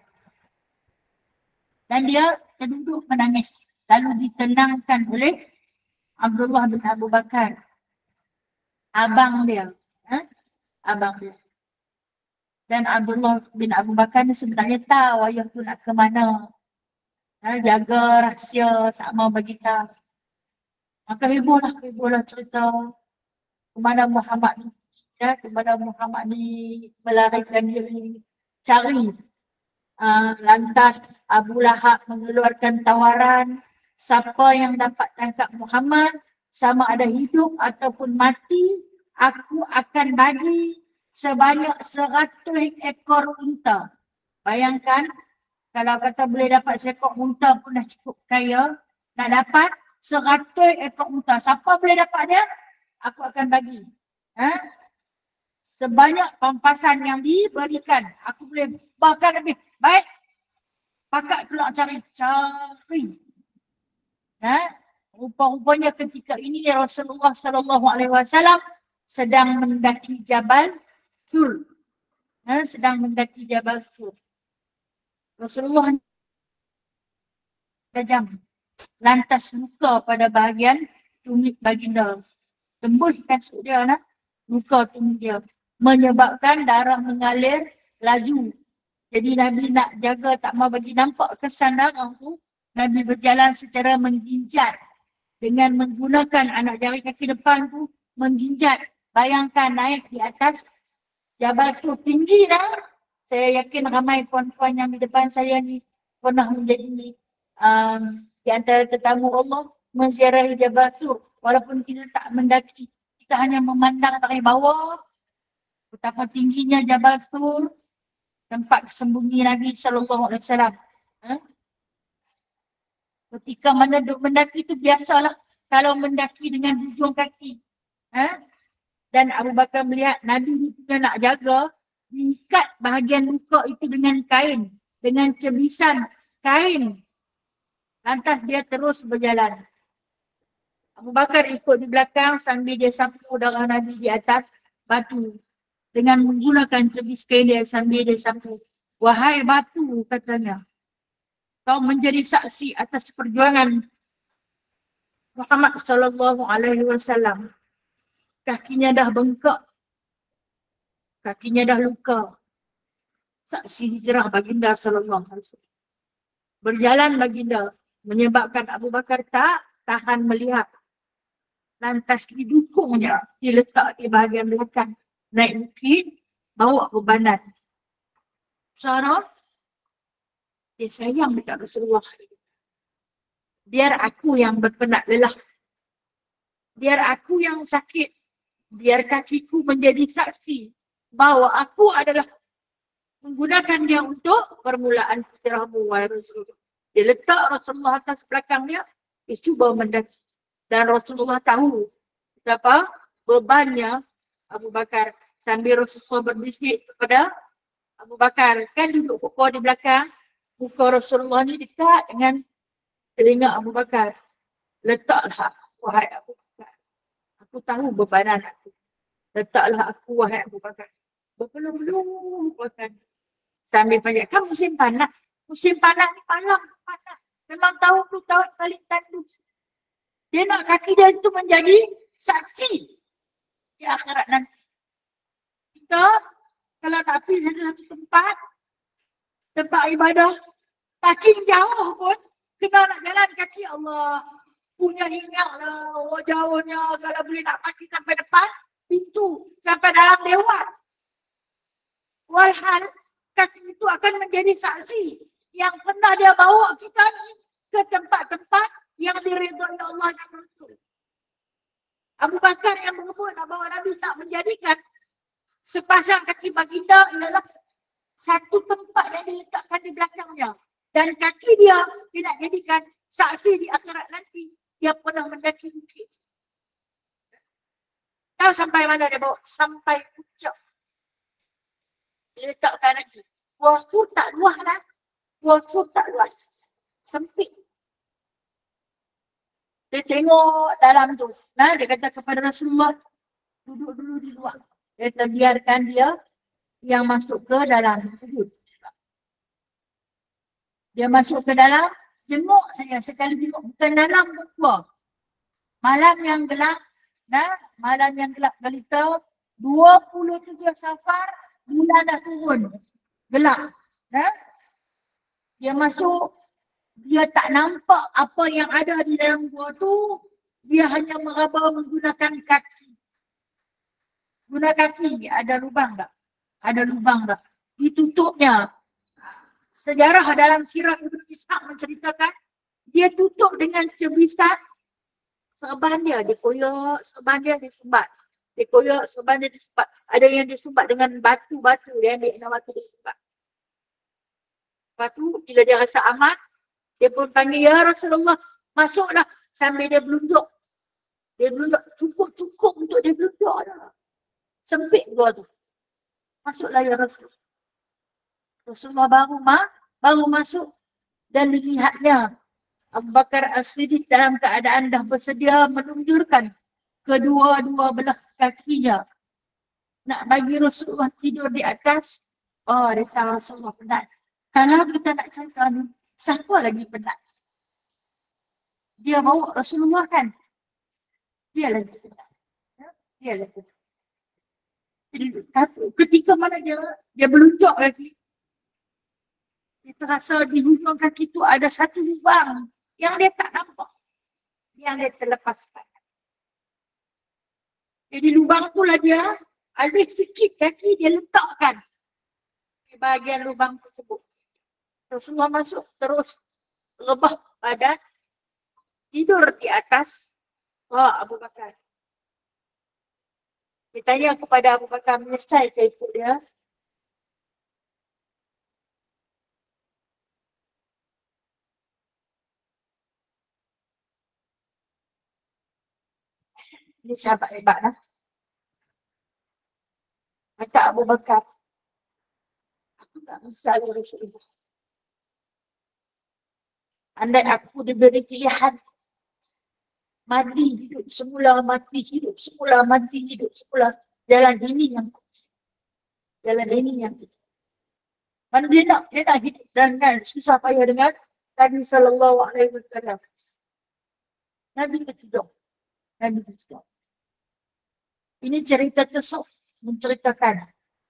A: Dan dia terduduk menangis. Lalu ditenangkan oleh Abdullah bin Abu Bakar. Abang dia. Ha? Abang dia. Dan Abdullah bin Abu Bakar ni sebenarnya tahu ayah tu nak ke mana. Ha? Jaga rahsia, tak mau bagi tahu. Maka hebohlah, hebohlah cerita kemana Muhammad ni. Ya, kepada Muhammad ni melarikan diri, cari Uh, lantas Abu Lahab mengeluarkan tawaran, siapa yang dapat tangkap Muhammad, sama ada hidup ataupun mati, aku akan bagi sebanyak seratus ekor unta. Bayangkan, kalau kata boleh dapat seekor unta pun dah cukup kaya, nak dapat seratus ekor unta. Siapa boleh dapat dia? Aku akan bagi. Ha? Sebanyak pampasan yang diberikan, aku boleh bahkan lebih. Baik, pakat pula cari-cari. Ha? Rupa-rupanya ketika ini Rasulullah sallallahu alaihi wasallam sedang mendaki Jabal Sur. Ha? Sedang mendaki Jabal Sur. Rasulullah tajam. Lantas luka pada bahagian tumit baginda. Tembus kasut dia, nak? Luka tumit dia. Menyebabkan darah mengalir laju. Jadi Nabi nak jaga tak mau bagi nampak kesan darah tu, Nabi berjalan secara mengginjat dengan menggunakan anak jari kaki depan tu mengginjat. Bayangkan naik di atas Jabal Sur, tinggi dah. Saya yakin ramai puan-puan yang di depan saya ni pernah menjadi um, di antara tetamu Allah menziarahi Jabal Sur. Walaupun kita tak mendaki, kita hanya memandang dari bawah betapa tingginya Jabal Sur, tempat sembunyi Nabi sallallahu alaihi wasallam. Ha? Ketika mana duk mendaki itu biasalah kalau mendaki dengan hujung kaki. Ha? Dan Abu Bakar melihat Nabi ni juga nak jaga, diikat bahagian luka itu dengan kain, dengan cebisan kain. Lantas dia terus berjalan. Abu Bakar ikut di belakang sambil dia sapu darah Nabi di atas batu. Dengan menggunakan cebis kain dia sambil dia sapu. Wahai batu, katanya, kau menjadi saksi atas perjuangan Muhammad sallallahu alaihi wasallam. Kakinya dah bengkak. Kakinya dah luka. Saksi hijrah baginda sallallahu alaihi wasallam. Berjalan baginda menyebabkan Abu Bakar tak tahan melihat. Lantas didukungnya, diletak di bahagian belakang. Naik bukit, bawa bebanan. Sarah, dia sayang dekat Rasulullah. Biar aku yang berpenat lelah. Biar aku yang sakit. Biar kakiku menjadi saksi bahawa aku adalah menggunakan dia untuk permulaan hijrahmu, wahai Rasulullah. Dia letak Rasulullah atas belakang dia, dia cuba mendaki. Dan Rasulullah tahu betapa bebannya Abu Bakar. Sambil Rasulullah berbisik kepada Abu Bakar, kan duduk kokoh di belakang, muka Rasulullah ni dekat dengan telinga Abu Bakar. Letaklah aku, wahai Abu Bakar. Aku tahu bebanan aku. Letaklah aku, wahai Abu Bakar. Berpeluh-peluh Bakar. Sambil panjang, kan musim panas. Musim panas ni malam panas. Memang tahu tu tahun paling tandus. Dia nak kaki dia itu menjadi saksi di akhirat nanti. Kita kalau nak pergi satu tempat, tempat ibadah, taking jauh pun, kena nak jalan kaki. Allah punya ingat lah, oh, jauhnya kalau boleh nak kaki sampai depan, pintu, sampai dalam dewan. Walhal, kaki itu akan menjadi saksi yang pernah dia bawa kita ni ke tempat-tempat yang diridhai Allah dan Rasul. Abu Bakar yang berebut bahawa Nabi tak menjadikan sepasang kaki baginda ialah satu tempat yang diletakkan di belakangnya. Dan kaki dia tidak jadikan saksi di akhirat nanti. Dia pernah mendaki bukit. Tahu sampai mana dia bawa? Sampai puncak. Dia letakkan lagi. Wasur tak luas lah. Wasur tak luas. Sempit. Dia tengok dalam tu. Nah, dia kata kepada Rasulullah, duduk dulu di luar. Dia terbiarkan dia yang masuk ke dalam. Dia masuk ke dalam, jenguk saya. Sekali jenguk, bukan dalam pun keluar. Malam yang gelap, nah, malam yang gelap gelita, dua puluh tujuh Safar, bulan dah turun. Gelap. Nah. Dia masuk, dia tak nampak apa yang ada di dalam gua tu. Dia hanya meraba menggunakan kaki. Guna kaki, ada lubang tak? Ada lubang tak? Ditutupnya. sejarah dalam sirah Ibnu Ishaq menceritakan dia tutup dengan cebisan serban dia, dia koyak serban dia disumbat. Dia koyak serban dia disumbat. Ada yang disumbat dengan batu-batu, dia ambil dengan batu dia sumbat. Lepas tu bila dia rasa aman, dia pun panggil, ya Rasulullah, masuklah sambil dia belunjuk. Dia belunjuk cukup-cukup untuk dia belunjuk dah. Sempit gua tu. Masuklah ya Rasulullah. Rasulullah baru ma, baru masuk dan dilihatnya Abu Bakar As-Siddiq dalam keadaan dah bersedia menunjurkan kedua-dua belah kakinya nak bagi Rasulullah tidur di atas. Oh, dia tahu Rasulullah penat. Kalau kita nak cerita ni, siapa lagi penat? Dia bawa Rasulullah kan? Dia lagi penat. Dia lagi penat. Jadi, ketika mana dia dia beluncuk lagi, dia terasa di hujung kaki tu ada satu lubang yang dia tak nampak, yang dia terlepaskan. Jadi lubang tu lah dia ada sikit kaki dia letakkan di bahagian lubang tersebut. Rasulullah masuk terus rebah badan, tidur di atas oh, Abu Bakar. Dia tanya kepada Abu Bakar, menyesal ke ikut dia? Ini sahabat hebat lah. Kata Abu Bakar, aku tak menyesal Rasulullah. Andai aku diberi pilihan, mati hidup semula, mati hidup semula, mati hidup semula. Jalan ini yang jalan ini yang mana dia nak, dia nak hidup dengan susah payah dengan Nabi sallallahu alaihi wasallam. Nabi ketiga. Nabi ketiga. Ini cerita tasawuf menceritakan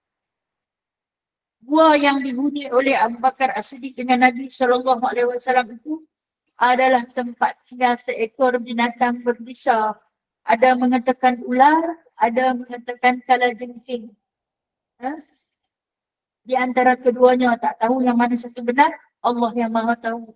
A: gua yang dihuni oleh Abu Bakar As-Siddiq dengan Nabi sallallahu alaihi wasallam itu adalah tempat tinggal seekor binatang berbisa. Ada mengatakan ular, ada mengatakan kalajengking. Ha? Di antara keduanya tak tahu yang mana satu benar, Allah yang Maha tahu.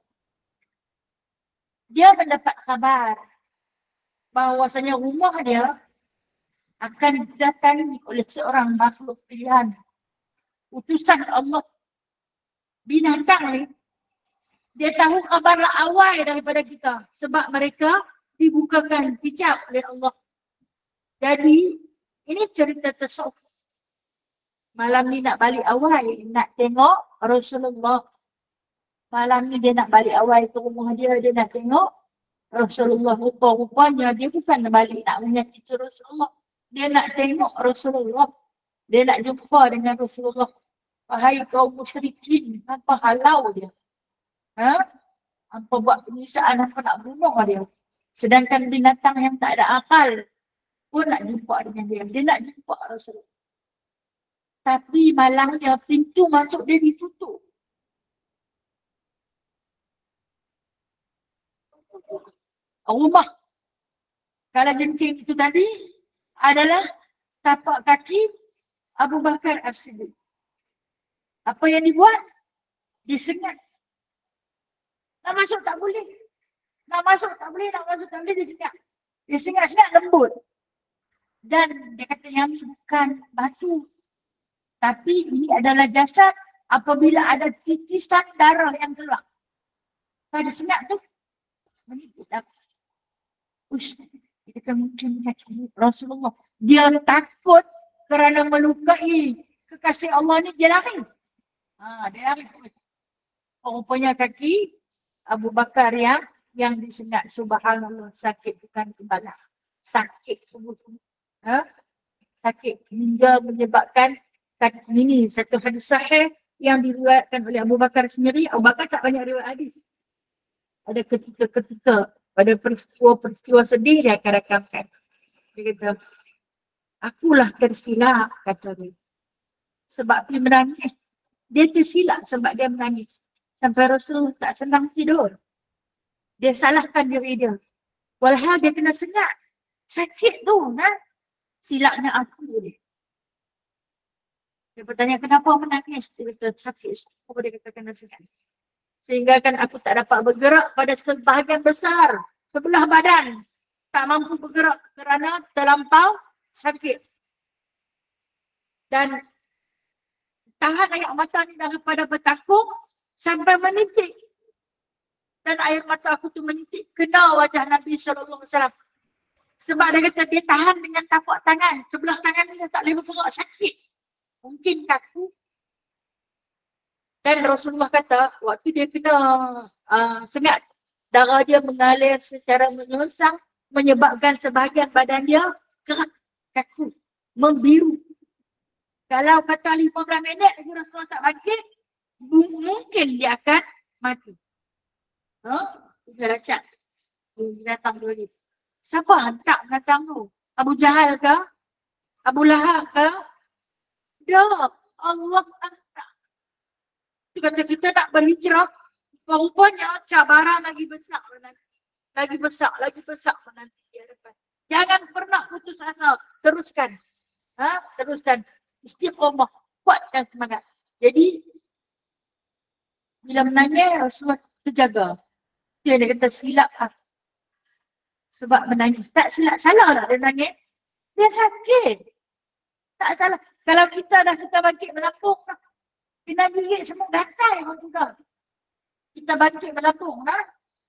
A: Dia mendapat kabar bahawasanya rumah dia akan didatangi oleh seorang makhluk pilihan. Utusan Allah. Binatang ni, dia tahu kabar awal daripada kita. Sebab mereka dibukakan hijab oleh Allah. Jadi, ini cerita tasawuf. Malam ni nak balik awal, nak tengok Rasulullah. Malam ni dia nak balik awal ke rumah dia, dia nak tengok Rasulullah. Rupa-rupanya dia bukan balik nak menyakiti Rasulullah. Dia nak tengok Rasulullah. Dia nak jumpa dengan Rasulullah. Wahai kaum musyrikin, apa halau dia? Ha? Apa buat penyiksaan, apa nak bunuh dia? Sedangkan binatang yang tak ada akal pun nak jumpa dengan dia. Dia nak jumpa Rasulullah. Tapi malangnya pintu masuk dia ditutup. Rumah kalajengking itu tadi adalah tapak kaki Abu Bakar As-Siddiq. Apa yang dibuat? Disengat. Nak masuk tak boleh. Nak masuk tak boleh, nak masuk tak boleh, disengat. Disengat-sengat lembut. Dan dia kata yang ini bukan batu. Tapi ini adalah jasad apabila ada titisan darah yang keluar. Pada sengat tu, meniput apa? Ush, dia kata mungkin kaki Rasulullah. Dia takut kerana melukai kekasih Allah ni, dia lari. Ha, dia lari. Oh, rupanya kaki Abu Bakar yang yang disengat. Subhanallah, sakit bukan kebalik. Sakit sungguh-sungguh. Ha? Sakit hingga menyebabkan kaki ini satu hadis sahih yang diriwayatkan oleh Abu Bakar sendiri. Abu Bakar tak banyak riwayat hadis. Ada ketika-ketika pada peristiwa-peristiwa sedih dia akan rakamkan. Dia kata, akulah tersilap, kata dia. Sebab dia menangis. Dia tersilap sebab dia menangis. Sampai Rasulullah tak senang tidur. Dia salahkan diri dia. Walhal dia kena sengat. Sakit tu, nah. Silapnya aku dia. Dia bertanya, kenapa menangis? Dia kata, sakit. Apa dia katakan nasihat? Sehingga kan aku tak dapat bergerak pada sebahagian besar sebelah badan. Tak mampu bergerak kerana terlampau sakit. Dan tahan air mata ni daripada bertakung sampai menitik. Dan air mata aku tu menitik kena wajah Nabi sallallahu alaihi wasallam. Sebab dia kata dia tahan dengan tapak tangan. Sebelah tangan dia tak boleh bergerak, sakit. Mungkin kaku. Dan Rasulullah kata waktu dia kena uh, sengat, darah dia mengalir secara menyongsong menyebabkan sebahagian badan dia kerak, kaku, membiru. Kalau kata lima belas minit lagi Rasulullah tak bangkit, mungkin dia akan mati. Ha? Itu dahsyat. Binatang tu lagi. Siapa hantar binatang tu? Abu Jahal ke? Abu Lahab ke? Dia Allah hantar. Itu kata kita nak berhijrah, rupanya cabaran lagi besar menanti. Lagi besar, lagi besar menanti di hadapan. Jangan pernah putus asa. Teruskan. Ha? Teruskan. Istiqomah. Kuatkan semangat. Jadi, bila menangis, Rasulullah terjaga. Dia, dia kata silap lah. Sebab menangis. Tak silap. Salah lah dia nangis. Dia sakit. Tak salah. Kalau kita dah kita bangkit melapung, kena gigit semua gatal pun juga. Kita bangkit melapung lah.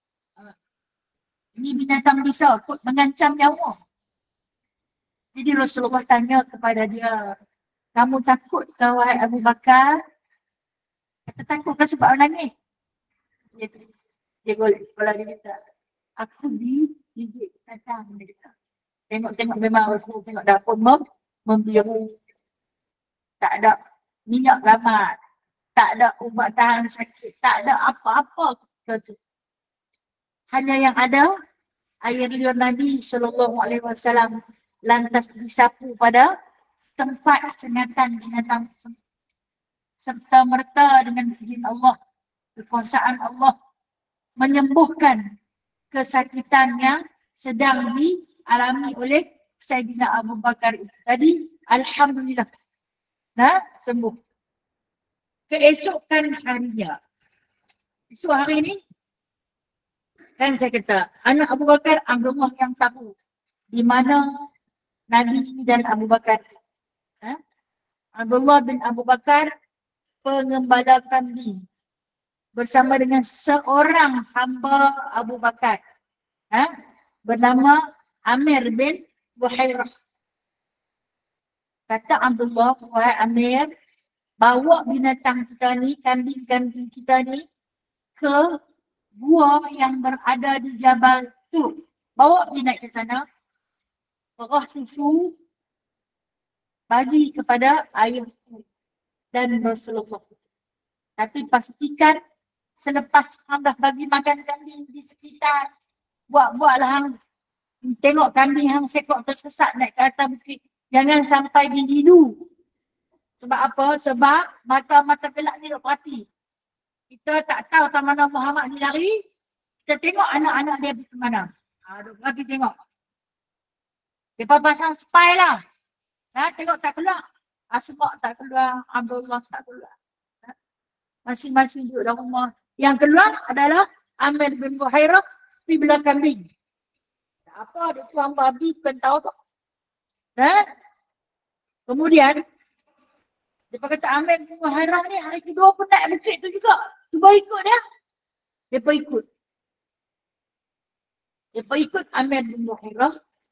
A: Ini binatang bisa kot mengancam nyawa. Jadi Rasulullah tanya kepada dia, kamu takut ke wahai Abu Bakar? Kata takut ke sebab menangis? Dia, dia golek kepala dia kata, aku digigit binatang. Dia kata. Tengok-tengok memang Rasulullah tengok dapur mem, membiru. Tak ada minyak gamat. Tak ada ubat tahan sakit. Tak ada apa-apa. Hanya yang ada air liur Nabi sallallahu alaihi wasallam lantas disapu pada tempat sengatan binatang serta merta dengan izin Allah, kekuasaan Allah menyembuhkan kesakitan yang sedang dialami oleh Sayyidina Abu Bakar itu. Tadi alhamdulillah nah sembuh. Keesokan harinya, esok hari ni kan saya kata anak Abu Bakar Abdullah yang tahu di mana Nabi dan Abu Bakar. Ha? Abdullah bin Abu Bakar pengembala kambing bersama dengan seorang hamba Abu Bakar. Ha? Bernama Amir bin Buhairah. Kata Abdullah, wahai Amir, bawa binatang kita ni, kambing-kambing kita ni ke gua yang berada di Jabal tu. Bawa dia naik ke sana. Perah susu bagi kepada ayah dan Rasulullah. Tapi pastikan selepas anda bagi makan kambing di sekitar, buat-buatlah hang tengok kambing hang sekok tersesat naik ke atas bukit. Jangan sampai dihidu. Sebab apa? Sebab mata-mata gelap ni duk perhati. Kita tak tahu tak mana Muhammad ni lari. Kita tengok anak-anak dia pergi ke mana. Ha, duk perhati tengok. Dia pasang spy lah. Ha, tengok tak keluar. Asbak tak keluar. Abdullah tak keluar. Ha? Masing-masing duduk dalam rumah. Yang keluar adalah Amir bin Buhairah di belakang kambing. Apa? Dia tuang babi bukan tahu tak. Ha? Kemudian dia kata Amir bin Buhairah ni hari kedua pun naik bukit tu juga. Cuba ikut dia. Dia pun ikut. Dia pun ikut Amir bin Buhairah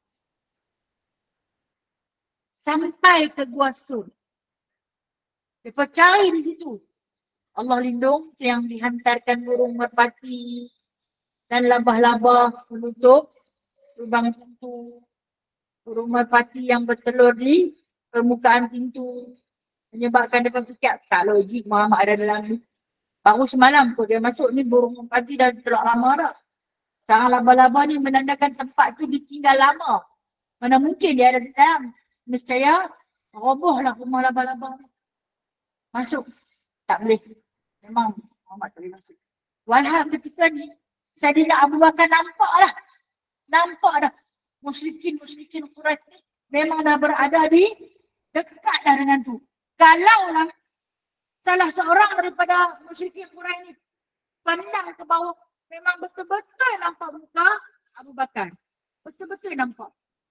A: sampai ke Gua Sur. Dia pun cari di situ. Allah lindung yang dihantarkan burung merpati dan labah-labah menutup lubang pintu. Burung merpati yang bertelur di permukaan pintu. Menyebabkan dia fikir, tak logik Muhammad ada dalam ni. Baru semalam pun dia masuk ni burung merpati dah telur lama dah. Sarang laba-laba ni menandakan tempat tu ditinggal lama. Mana mungkin dia ada di dalam. Nescaya robohlah rumah laba-laba. Masuk. Tak boleh. Memang Muhammad tak boleh masuk. Walhal ketika ni, Sayyidina Abu Bakar nampak lah. Nampak dah. Musyrikin-musyrikin Quraisy ni memang dah berada di dekat dah dengan tu. Kalaulah salah seorang daripada musyrikin Quraisy pandang ke bawah, memang betul-betul nampak muka Abu Bakar. Betul-betul nampak.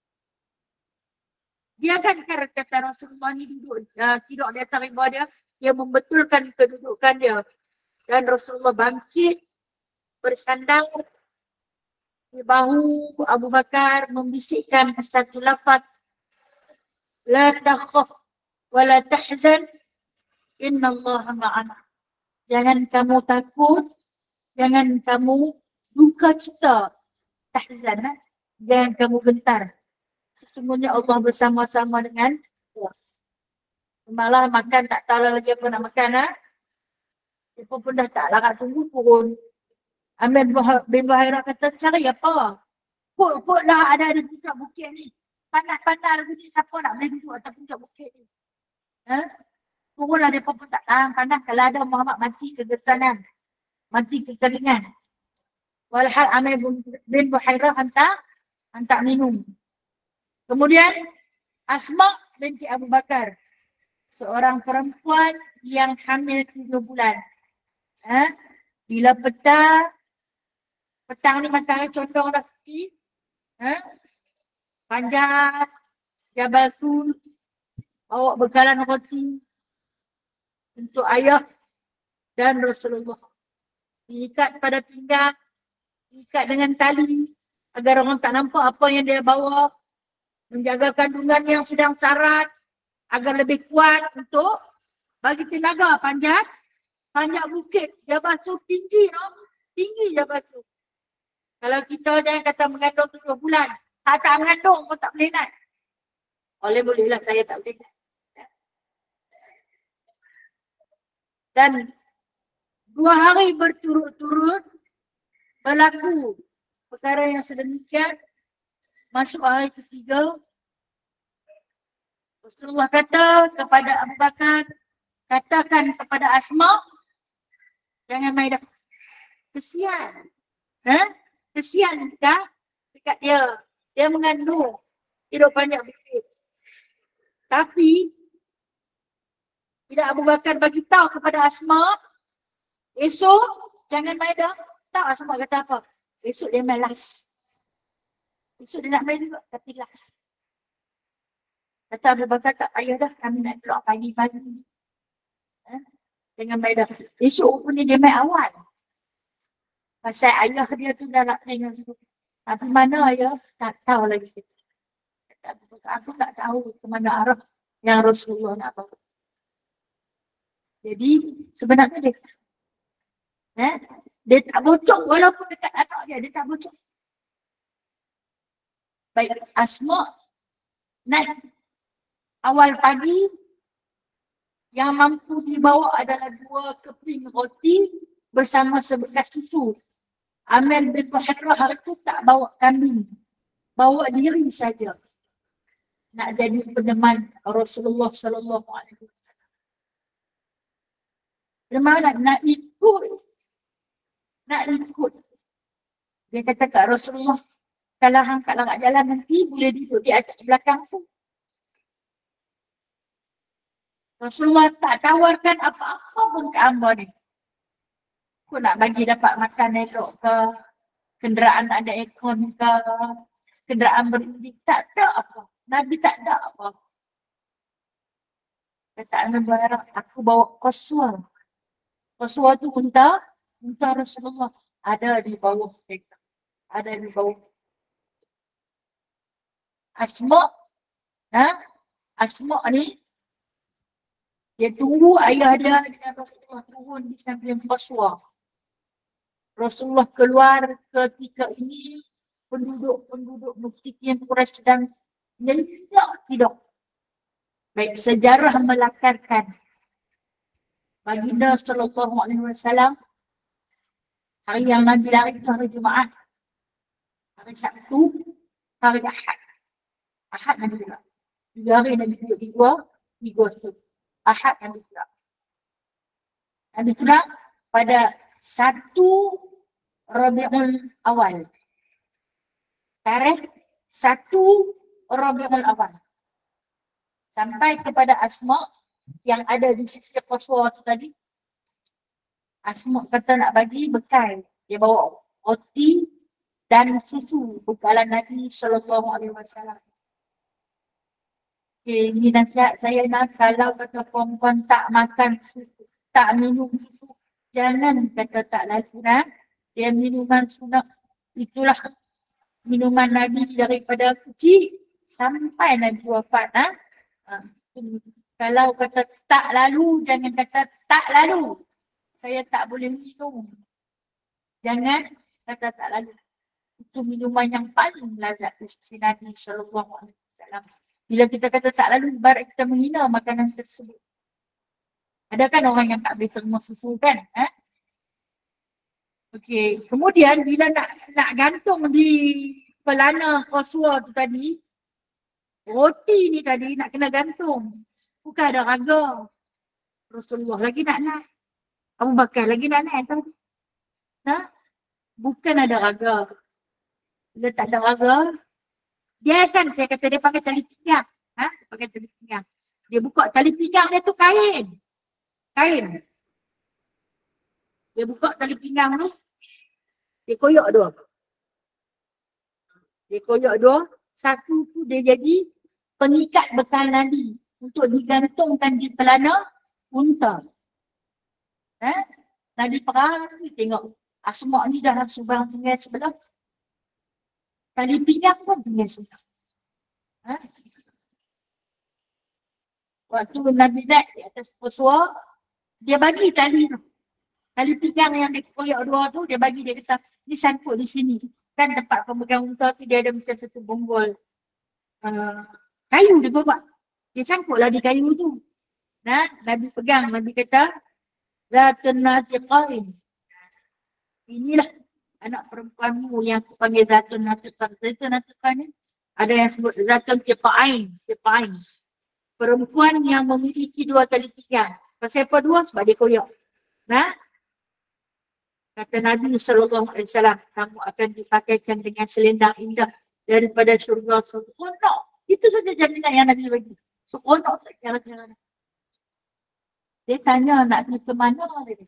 A: Dia kan kata Rasulullah ni duduk, uh, tidur di atas rimba dia, dia membetulkan kedudukan dia. Dan Rasulullah bangkit, bersandar di bahu Abu Bakar, membisikkan satu lafaz, la takhaf wa la tahzan, inna Allah ma'ana. Jangan kamu takut, jangan kamu duka cita, tahzan, eh? Jangan kamu gentar. Sesungguhnya Allah bersama-sama dengan Allah. Malah makan tak tahu lagi apa nak makan. Ha? Itu pun dah tak larat tunggu pun. Amir bin Buhairah kata, cari apa? Kok-kok lah ada di puncak bukit ni. Panas-panas lagi ni, siapa nak boleh duduk atas puncak bukit ni? Ha? Turunlah mereka pun tak tahan panas. Kalau ada Muhammad mati kegesanan. Mati kekeringan. Walhal Amir bin Buhairah hantar, hantar minum. Kemudian Asma binti Abu Bakar. Seorang perempuan yang hamil tujuh bulan. Ha? Bila petang, petang ni matahari condong dah sikit. Ha? Panjat, Jabal Sur, bawa bekalan roti untuk ayah dan Rasulullah. Diikat pada pinggang, diikat dengan tali agar orang tak nampak apa yang dia bawa. Menjaga kandungan yang sedang sarat agar lebih kuat untuk bagi tenaga panjat, panjat bukit. Jabal Sur tinggi, no? Tinggi Jabal Sur. Kalau kita jangan kata mengandung tujuh bulan, tak tak mengandung pun tak boleh naik. Oleh bolehlah, saya tak boleh naik. Dan dua hari berturut-turut berlaku perkara yang sedemikian. Masuk hari ketiga, Rasulullah kata kepada Abu Bakar, katakan kepada Asma, jangan main dah. Kesian. Ha? Kesian kita dekat dia. Dia mengandung. Hidup banyak bukit. Tapi, bila Abu Bakar bagi tahu kepada Asma, esok jangan main dah. Tahu Asma kata apa? Esok dia main last. Esok dia nak main juga, tapi last. Kata Abu Bakar, tak payah dah, kami nak keluar pagi-pagi. Ha? Jangan main dah. Esok pun dia main awal. Pasal ayah dia tu dah nak dengan tu. Tapi mana ayah? Tak tahu lagi. Kata Abu Bakar, aku tak tahu ke mana arah yang Rasulullah nak bawa. Jadi sebenarnya dia, eh, dia tak bocor walaupun dekat anak dia, dia tak bocor. Baik, Asma naik awal pagi, yang mampu dibawa adalah dua keping roti bersama sebekas susu. Amir bin Buhairah hari itu tak bawa kambing, bawa diri saja. Nak jadi peneman Rasulullah sallallahu alaihi wasallam. Bagaimana nak ikut? Nak ikut. Dia kata kat Rasulullah, kalau hang kat larat jalan nanti boleh duduk di atas belakang tu. Rasulullah tak tawarkan apa-apa pun ke hamba ni. Aku nak bagi dapat makan elok ke, kenderaan ada aircon ke, kenderaan berindi, tak ada apa. Nabi tak ada apa. Kata Amir bin Buhairah, aku bawa qaswa. Qaswa tu unta, unta Rasulullah ada di bawah mereka. Ada di bawah. Asma, ha? Asma ni, dia tunggu ayah dia dengan Rasulullah turun di samping qaswa. Rasulullah keluar ketika ini, penduduk-penduduk musyrikin Quraisy sedang tidak-tidak. Baik, sejarah melakarkan baginda sallallahu alaihi wasallam hari yang Nabi lari itu hari Jumaat, hari Sabtu, hari Ahad. Ahad Nabi juga. Tiga hari Nabi duduk di gua, di gua tu. Ahad Nabi juga. Nabi juga pada satu Rabiul Awal. Tarikh satu Rabiul Awal. Sampai kepada Asma, yang ada di sisi Qaswa tu tadi. Asma kata nak bagi bekal. Dia bawa roti dan susu bekalan Nabi sallallahu alaihi wasallam. Okay, ini nasihat saya nak, kalau kata perempuan tak makan susu, tak minum susu, jangan kata tak laku nak. Dia minuman sunat, itulah minuman Nabi daripada kecil sampai Nabi wafat. Ha? Ha. Kalau kata tak lalu, jangan kata tak lalu. Saya tak boleh minum. Jangan kata tak lalu. Itu minuman yang paling lazat di sisi Nabi sallallahu alaihi wasallam. Bila kita kata tak lalu, ibarat kita menghina makanan tersebut. Ada kan orang yang tak boleh terima susu kan? Ha? Okey, kemudian bila nak nak gantung di pelana Qaswa tu tadi, roti ni tadi nak kena gantung. Bukan ada raga. Rasulullah lagi nak naik. Abu Bakar lagi nak naik tadi. Nah, bukan ada raga. Bila tak ada raga, dia kan saya kata dia pakai tali pinggang. Ha? Dia pakai tali pinggang. Dia buka tali pinggang dia tu kain. Kain. Dia buka tali pinggang tu. Dia koyak dua. Dia koyak dua. Satu tu dia jadi pengikat bekal Nabi untuk digantungkan di pelana unta. Ha? Nabi perhati tengok Asma ni dah subang tinggal sebelah. Tali pinggang pun tinggal sebelah. Ha? Waktu Nabi naik di atas Qaswa, dia bagi tali tu. Tali pinggang yang dia koyak dua tu, dia bagi, dia kata, ni sangkut di sini. Kan tempat pemegang unta tu dia ada macam satu bonggol uh, kayu dia bawa. Dia sangkutlah di kayu tu. Nah, Nabi pegang, Nabi kata, Zatun Natiqain. Inilah anak perempuanmu yang aku panggil Zatun Natiqain. Zatun Natiqain ni ada yang sebut Zatun Tiqain. Tiqain. Perempuan yang memiliki dua tali pinggang. Pasal apa dua? Sebab dia koyak. Nah, kata Nabi sallallahu alaihi wasallam, kamu akan dipakaikan dengan selendang indah daripada syurga. Seronok. Itu saja jaminan yang Nabi bagi. Seronok tak kira-kira. Dia tanya nak pergi ke mana dia.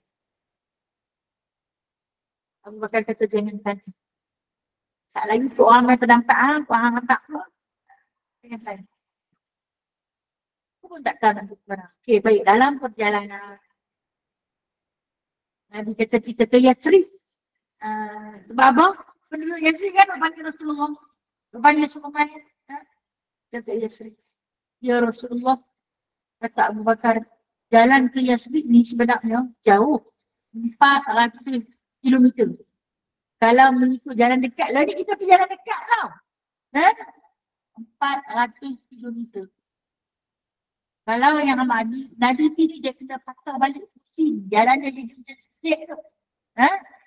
A: Abu Bakar kata jangan tanya. Saat lagi tu orang main pedang-pedang, orang hantar pula. Jangan tanya. Aku pun tak tahu nak pergi ke mana. Okey, baik. Dalam perjalanan, Nabi kata kita ke Yathrib. Uh, sebab apa? Penduduk Yathrib kan nak panggil Rasulullah. Banyak Rasulullah. Ha? Kata Yathrib. Ya Rasulullah. Kata Abu Bakar, jalan ke Yathrib ni sebenarnya jauh. empat ratus kilometer. Kalau mengikut jalan dekat lah ni, kita pergi jalan dekat lah. Ha? empat ratus kilometer. Kalau yang Nabi, Nabi pilih dia kena patah balik pusing. Jalan dia jadi sesek tu. Ha?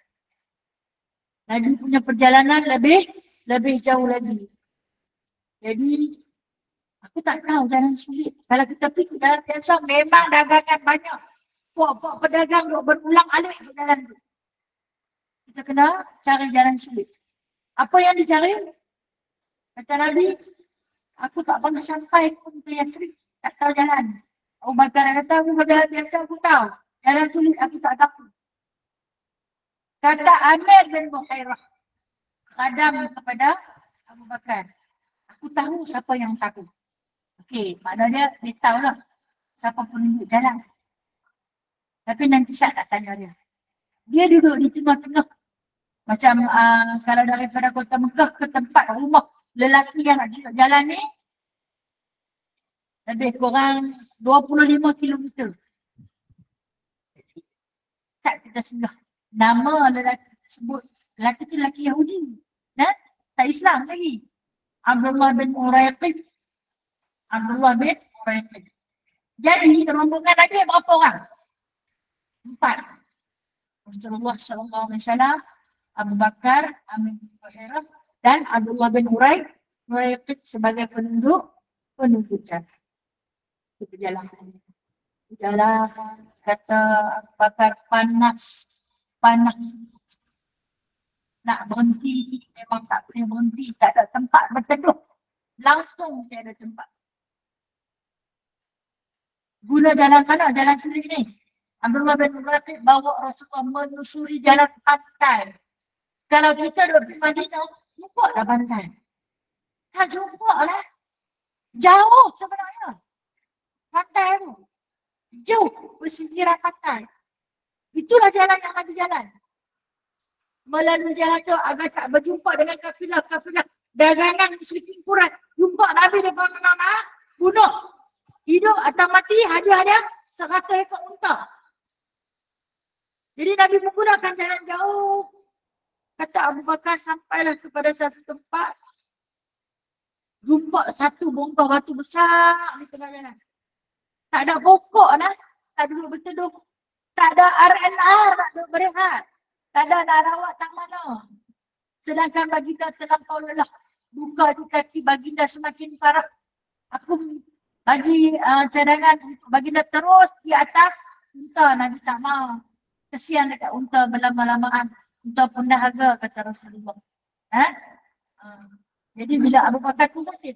A: Nabi punya perjalanan lebih lebih jauh lagi. Jadi, aku tak tahu jalan sulit. Kalau kita pergi jalan biasa, memang dagangan banyak. Puak-puak pedagang duk berulang alik ke jalan tu. Kita kena cari jalan sulit. Apa yang dicari? Kata Nabi, aku tak pernah sampai pun ke Yathrib. Tak tahu jalan. Abu Bakar kata, aku jalan biasa aku tahu. Jalan sulit aku tak tahu. Kata Amir bin Buhairah, khadam kepada Abu Bakar, aku tahu siapa yang takut. Okey, maknanya dia tahulah siapa penunjuk jalan. Tapi nanti saya nak tanya dia. Dia duduk di tengah-tengah. Macam uh, kalau daripada kota Mekah ke tempat rumah lelaki yang nak jalan ni, lebih kurang dua puluh lima kilometer. Tak kita singgah. Nama lelaki tersebut, lelaki tu lelaki Yahudi. Nah, tak Islam lagi. Abdullah bin Uraiqid. Abdullah bin Uraiqid. Jadi rombongan Nabi berapa orang? Empat. Rasulullah sallallahu alaihi wasallam, Abu Bakar, Amir bin Buhairah dan Abdullah bin Uraiqid sebagai penunjuk penunjuk jalan. Perjalanan. Perjalanan kata Abu Bakar panas, panas. Nak berhenti memang tak boleh berhenti, tak ada tempat berteduh. Langsung tiada tempat. Guna jalan mana? Jalan sendiri ni. Abdullah bin Muratik bawa Rasulullah menyusuri jalan pantai. Kalau kita duduk di Madinah, jumpa lah pantai. Tak jumpa lah. Jauh sebenarnya. Pantai tu. Jauh pesisiran pantai. Itulah jalan yang Nabi jalan. Melalui jalan tu agar tak berjumpa dengan kafilah-kafilah dagangan musyrikin Quraisy. Jumpa Nabi depan mana? Bunuh. Hidup atau mati hadiah-hadiah seratus ekor unta. Jadi Nabi menggunakan jalan jauh. Kata Abu Bakar sampailah kepada satu tempat. Jumpa satu bongkar batu besar di tengah jalan. Tak ada pokok lah. Tak duduk berteduh. Tak ada R N R nak duduk berehat. Tak ada nak rawat tak mana. Sedangkan baginda terlampau lelah. Duka di kaki baginda semakin parah. Aku bagi uh, cadangan baginda terus di atas unta. Nabi tak mau. Kesian dekat unta berlama-lamaan. Unta pun dahaga kata Rasulullah. Ha? Uh, jadi bila Abu Bakar tu mati.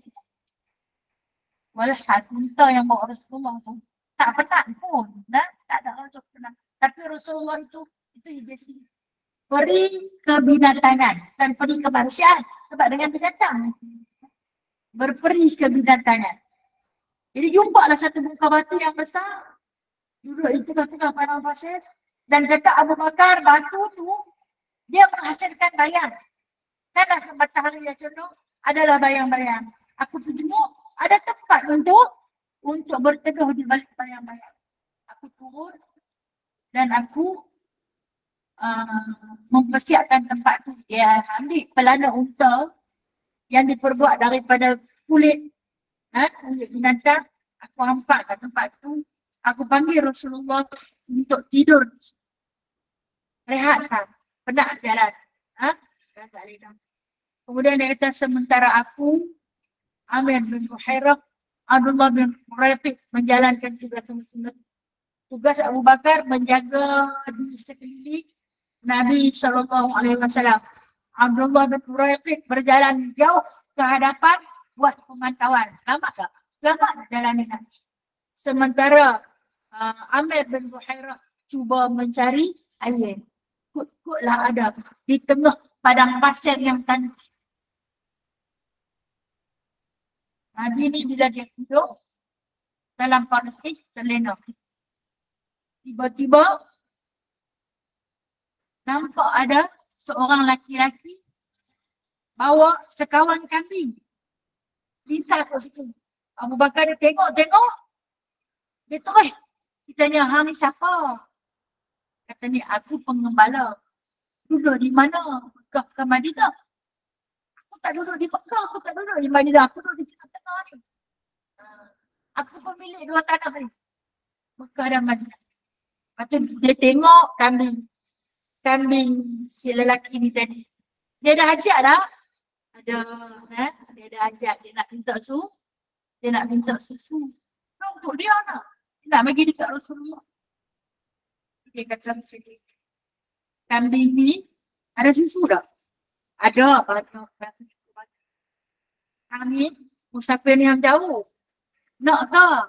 A: Walhad unta yang bawa Rasulullah tu tak penat pun. Nah? Tak ada orang penat. Tapi Rasulullah itu itu ideasi. Peri kebinatangan dan peri kemanusiaan. Sebab dengan binatang. Berperi kebinatangan. Jadi jumpalah satu muka batu yang besar. Duduk di tengah-tengah padang pasir. Dan kata Abu Bakar, batu tu dia menghasilkan bayang. Tanah matahari yang condong adalah bayang-bayang. Aku pergi tengok ada tempat untuk untuk berteduh di balik bayang-bayang. Aku turun dan aku uh, mempersiapkan tempat tu. Dia ambil pelana unta yang diperbuat daripada kulit ha, kulit binatang. Aku hampak kat tempat tu. Aku panggil Rasulullah untuk tidur. Rehat sah. Penat jalan. Ha? Kemudian dia kata sementara aku Amir bin Buhairah, Abdullah bin Muratik menjalankan tugas masing-masing. Tugas Abu Bakar menjaga di sekeliling Nabi sallallahu alaihi wasallam. Abdullah bin Muratik berjalan jauh ke hadapan buat pemantauan. Selamat tak? Selamat tak jalan ini? Sementara uh, Amir bin Buhairah cuba mencari air. Kut-kutlah ada di tengah padang pasir yang tandus. Nabi ni bila dia duduk dalam politik terlena. Tiba-tiba nampak ada seorang laki-laki bawa sekawan kambing. Lintas ke situ. Abu Bakar dia tengok-tengok. Dia terus. Kita tanya, hang ni siapa? Katanya, aku pengembala. Duduk di mana? Mekah ke Madinah. Aku tak duduk di Mekah, aku tak duduk di Madinah. Aku duduk di tengah-tengah ni. Aku pemilik dua tanah ni. Mekah dan Madinah. Lepas tu dia tengok kambing. Kambing si lelaki ni tadi. Dia dah ajak dah. Ada, eh? Dia dah ajak. Dia nak minta susu. Dia nak minta susu. Untuk dia nak. Dia nak bagi dekat Rasulullah. Dia kata macam ni. Kambing ni ada susu tak? Ada. Kami musafir ni yang jauh. Nak tak?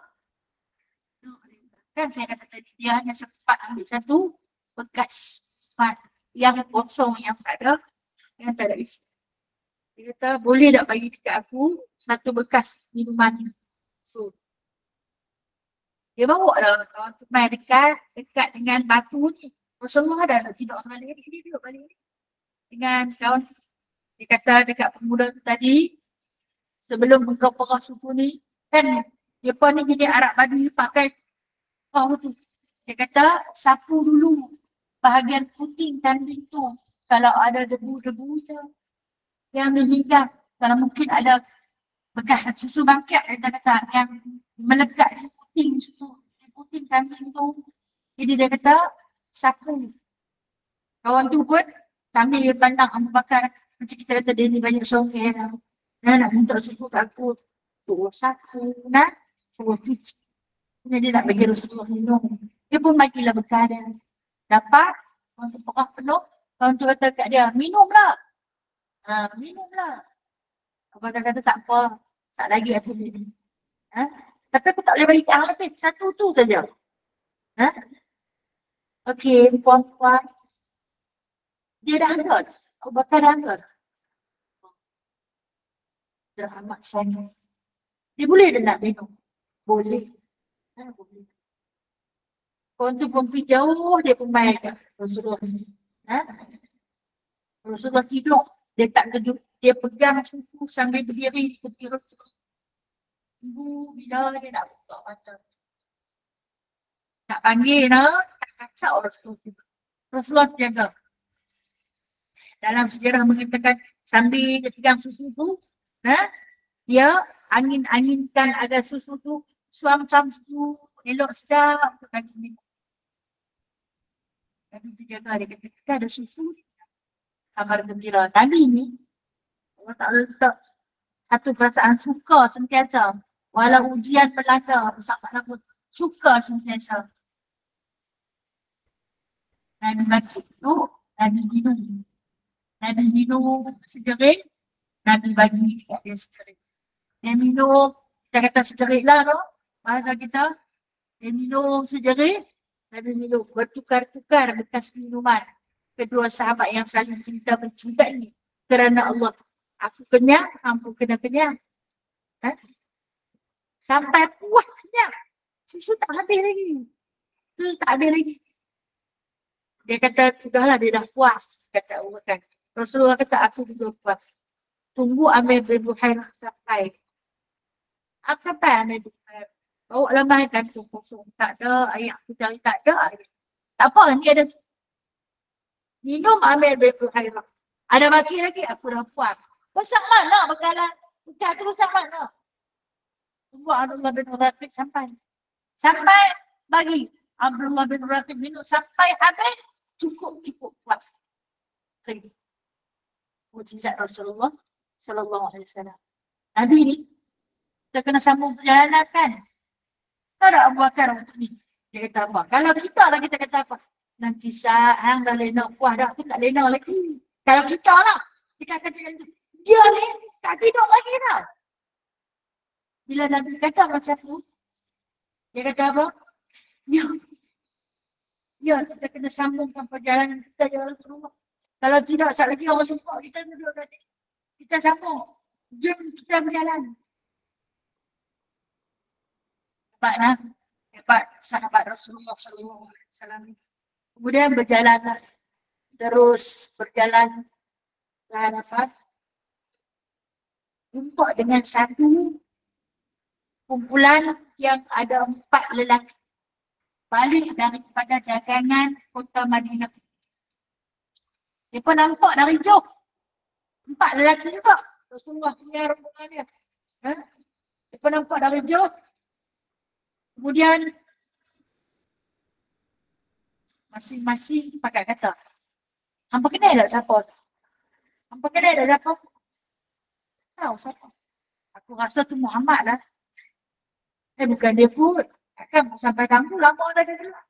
A: Kan saya kata tadi dia hanya sempat ambil satu bekas part yang kosong yang tak ada. Yang tak ada isi. Dia kata boleh tak bagi dekat aku satu bekas minuman. So, dia bawa lah kawan tu main dekat, dekat dengan batu ni. Rasulullah dah nak tidur balik ni, dia duduk balik ni. Dengan kawan tu. Dia kata dekat pemuda tu tadi, sebelum buka perah suku ni, kan dia pun ni jadi Arab Badui pakai oh tu. Dia kata sapu dulu bahagian puting kambing tu. Kalau ada debu-debu je yang menghingga, kalau mungkin ada bekas susu bangkit, dia kata yang melekat di puting susu, di puting kambing tu. Jadi dia kata sapu. Kawan tu pun sambil pandang Abu Bakar, macam kita kata dia ni banyak songeh. Dia nak minta susu kat aku. Suruh sapu, nak suruh cuci. Jadi dia nak bagi Rasulullah minum. Dia pun bagilah bekal dia. Dapat, kawan tu perah penuh. Kawan tu kata kat dia, minumlah. Ha, minumlah. Abu Bakar kata tak apa. Sat lagi aku minum. Ha? Tapi aku tak boleh bagi yang lebih. Satu tu saja. Ha? Okey, puan-puan. Dia dah ada. Abu Bakar dah ada. Dah amat sana. Dia boleh dia nak minum? Boleh. Ha, boleh. Orang tu pun pergi jauh, dia pun main kat Rasulullah. Ha? Rasulullah tidur. Dia tak kejut. Dia pegang susu sambil berdiri. Berdiri Rasulullah. Ibu, bila dia nak buka mata. Tak panggil nak. Tak kacau Rasulullah. Rasulullah jaga. Dalam sejarah mengatakan sambil dia pegang susu tu, ha? Dia angin-anginkan agar susu tu suam-suam tu elok sedap. Nabi tu jaga, dia kata, kita ada susu, kabar gembira. Nabi ni, Allah Ta'ala letak satu perasaan suka sentiasa. Walau ujian melanda, bersama pun suka sentiasa. Nabi bagi tu, Nabi minum. Nabi minum sejerik, Nabi bagi kat dia sejerik. Dia minum, kita kata sejerik lah no? Bahasa kita. Dia minum sejerik, Nabi minum, bertukar-tukar bekas minuman. Kedua sahabat yang saling cinta mencintai kerana Allah. Aku kenyang, aku kena kenyang. Ha? Sampai puas kenyang. Susu tak habis lagi. Susu tak habis lagi. Dia kata, sudahlah dia dah puas. Kata Allah kan. Rasulullah kata, aku juga puas. Tunggu Amir bin Buhairah sampai. Aku sampai Amir bin Buhairah. Bawa lah main kantung kosong. Tak ada, air aku cari tak ada. Tak apa, ni ada. Minum Amir bin Buhairah. Ada baki lagi, aku dah puas. Rosak mana bekalan? Bukan tu rosak mana? Tunggu Abdullah bin Ratib sampai. Sampai bagi. Abdullah bin Ratib minum sampai habis. Cukup-cukup puas. Okay. Mujizat Rasulullah Sallallahu Alaihi Wasallam. Nabi ni, kita kena sambung perjalanan kan? Tak ada Abu Bakar untuk ni. Dia kata apa? Kalau kita lah kita kata apa? Nanti saat hang dah lena puas dah, aku tak lena lagi. Kalau kita lah, kita akan cakap tu. Dia ni tak tidur lagi tau. Bila Nabi kata macam tu, dia kata apa? Ya, ya kita kena sambungkan perjalanan kita ya Rasulullah. Kalau tidak, saat lagi orang jumpa kita duduk kat sini. Kita sambung. Jom kita berjalan. Hebatlah. Hebat sahabat Rasulullah Sallallahu Alaihi Wasallam. Kemudian berjalanlah. Terus berjalan ke hadapan. Jumpa dengan satu kumpulan yang ada empat lelaki. Balik daripada dagangan kota Madinah. Dia pun nampak dari jauh. Empat lelaki juga. Rasulullah punya rombongan dia. Ha? Dia pun nampak dari jauh. Kemudian masing-masing pakai kata. Hampa kenal tak siapa? Hampa kenal tak siapa? Tahu siapa? Aku rasa tu Muhammad lah. Eh bukan dia pun. Takkan sampai kamu lama dah dia gelap.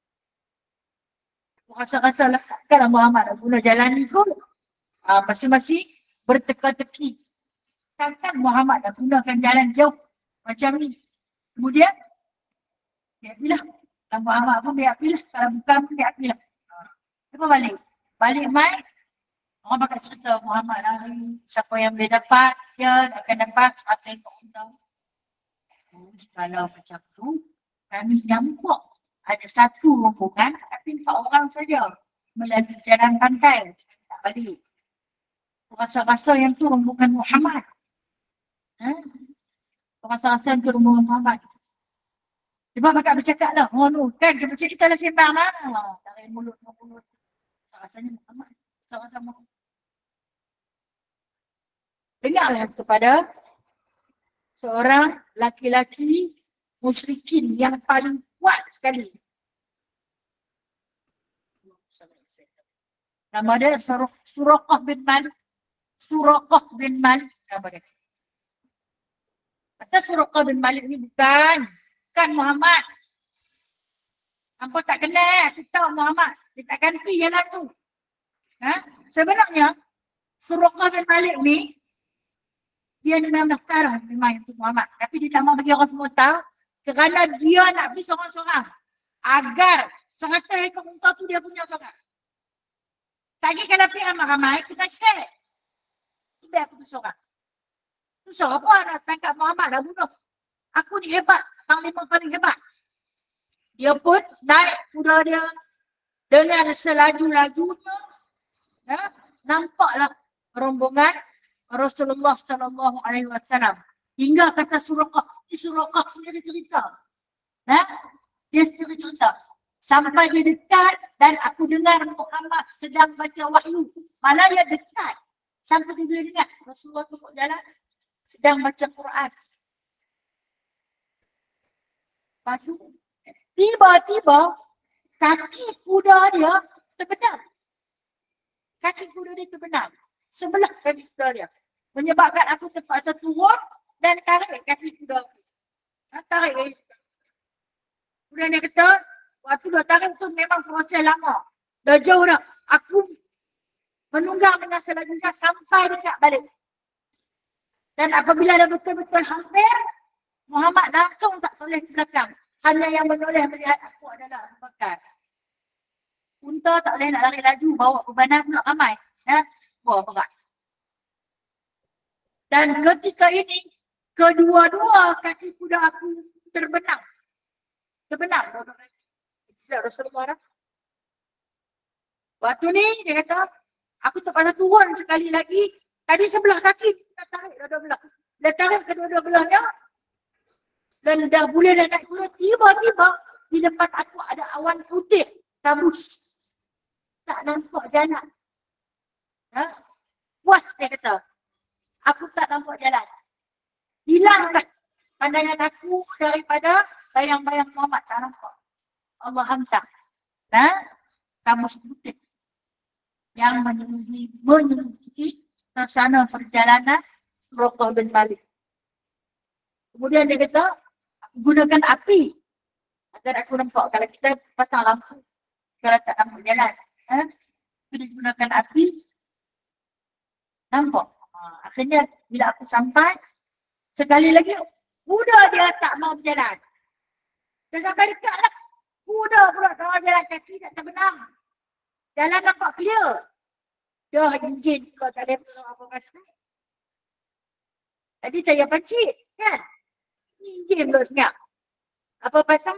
A: Aku rasa-rasa lah takkanlah Muhammad nak guna jalan ni kot. Uh, masing-masing berteka-teki. Takkan Muhammad nak gunakan jalan jauh macam ni. Kemudian dia pilih. Kalau Muhammad pun dia pilih. Kalau bukan pun dia pilih. Lepas balik. Balik mai. Orang bakal cerita Muhammad lari. Siapa yang boleh dapat. Dia akan dapat. Siapa yang tak undang. Kalau macam tu. Kami nampak. Ada satu rombongan. Tapi empat orang saja. Melalui jalan pantai. Tak balik. Rasa-rasa yang tu rombongan Muhammad. Ha? Rasa-rasa yang tu rombongan Muhammad. Sebab bakal bercakap lah, oh no, kan dia macam kita lah sembang lah. Dari mulut ke mulut. Rasanya Muhammad. Sama-sama. Dengarlah kepada seorang laki-laki musyrikin yang paling kuat sekali. Nama dia Suraqah bin Malik. Suraqah bin Malik. Nama dia. Kata Suraqah bin Malik ni bukan. Bukan Muhammad. Hampa tak kenal. Aku tahu Muhammad. Dia takkan pergi jalan tu. Ha? Sebenarnya, Suraqah bin Malik ni, dia memang daftar memang itu Muhammad. Tapi dia tak mau bagi orang semua tahu. Kerana dia nak pergi seorang-seorang. Agar seratus ekor unta tu dia punya seorang. Lagi kalau pergi ramai-ramai, kita share. Tidak aku pergi seorang. Tu siapa nak tangkap Muhammad dah bunuh. Aku ni hebat. Panglima paling hebat. Dia pun naik kuda dia dengan selaju-lajunya. Ya, nampaklah rombongan Rasulullah sallallahu alaihi wasallam. Hingga kata Suraqah, Suraqah sendiri cerita. Ya, dia sendiri cerita. Sampai dia dekat dan aku dengar Muhammad sedang baca wahyu. Malah dia dekat. Sampai dia dengar Rasulullah tu jalan sedang baca Quran. Lepas tu, tiba-tiba kaki kuda dia terbenam. Kaki kuda dia terbenam. Sebelah kaki kuda dia. Menyebabkan aku terpaksa turun dan tarik kaki kuda. Ha, tarik. Kemudian dia kata, waktu dia tarik tu memang proses lama. Dah jauh dah. Aku menunggang dengan selajunya sampai dekat balik. Dan apabila dah betul-betul hampir, Muhammad langsung tak toleh ke belakang. Hanya yang menoleh melihat aku adalah Abu Bakar. Unta tak boleh nak lari laju, bawa bebanan pula ramai. Ya? Bawa berat. Dan ketika ini, kedua-dua kaki kuda aku terbenam. Terbenam. Rasulullah. Waktu ni, dia kata, aku terpaksa turun sekali lagi. Tadi sebelah kaki, kita tarik dua-dua belah. Dia tarik kedua-dua belahnya. Dan dah boleh dah naik kuda. Tiba-tiba, di depan aku ada awan putih. Tabus. Tak nampak jalan. Ha? Puas dia kata. Aku tak nampak jalan. Hilanglah pandangan aku daripada bayang-bayang Muhammad. Tak nampak. Allah hantar. Ha? Tabus putih. Yang menyelimuti suasana perjalanan Suraqah bin Malik. Kemudian dia kata, gunakan api agar aku nampak. Kalau kita pasang lampu, kalau tak nampak jalan, eh? Kita gunakan api, nampak. Ha, akhirnya bila aku sampai, sekali lagi kuda dia tak mau berjalan. Dia sampai dekat lah. Kuda pula tak mau berjalan, kaki tak terbenam. Jalan nampak clear. Dah enjin kalau tak ada apa pasal. Tadi saya pancit, kan? Enjin pula senyap. Apa pasal?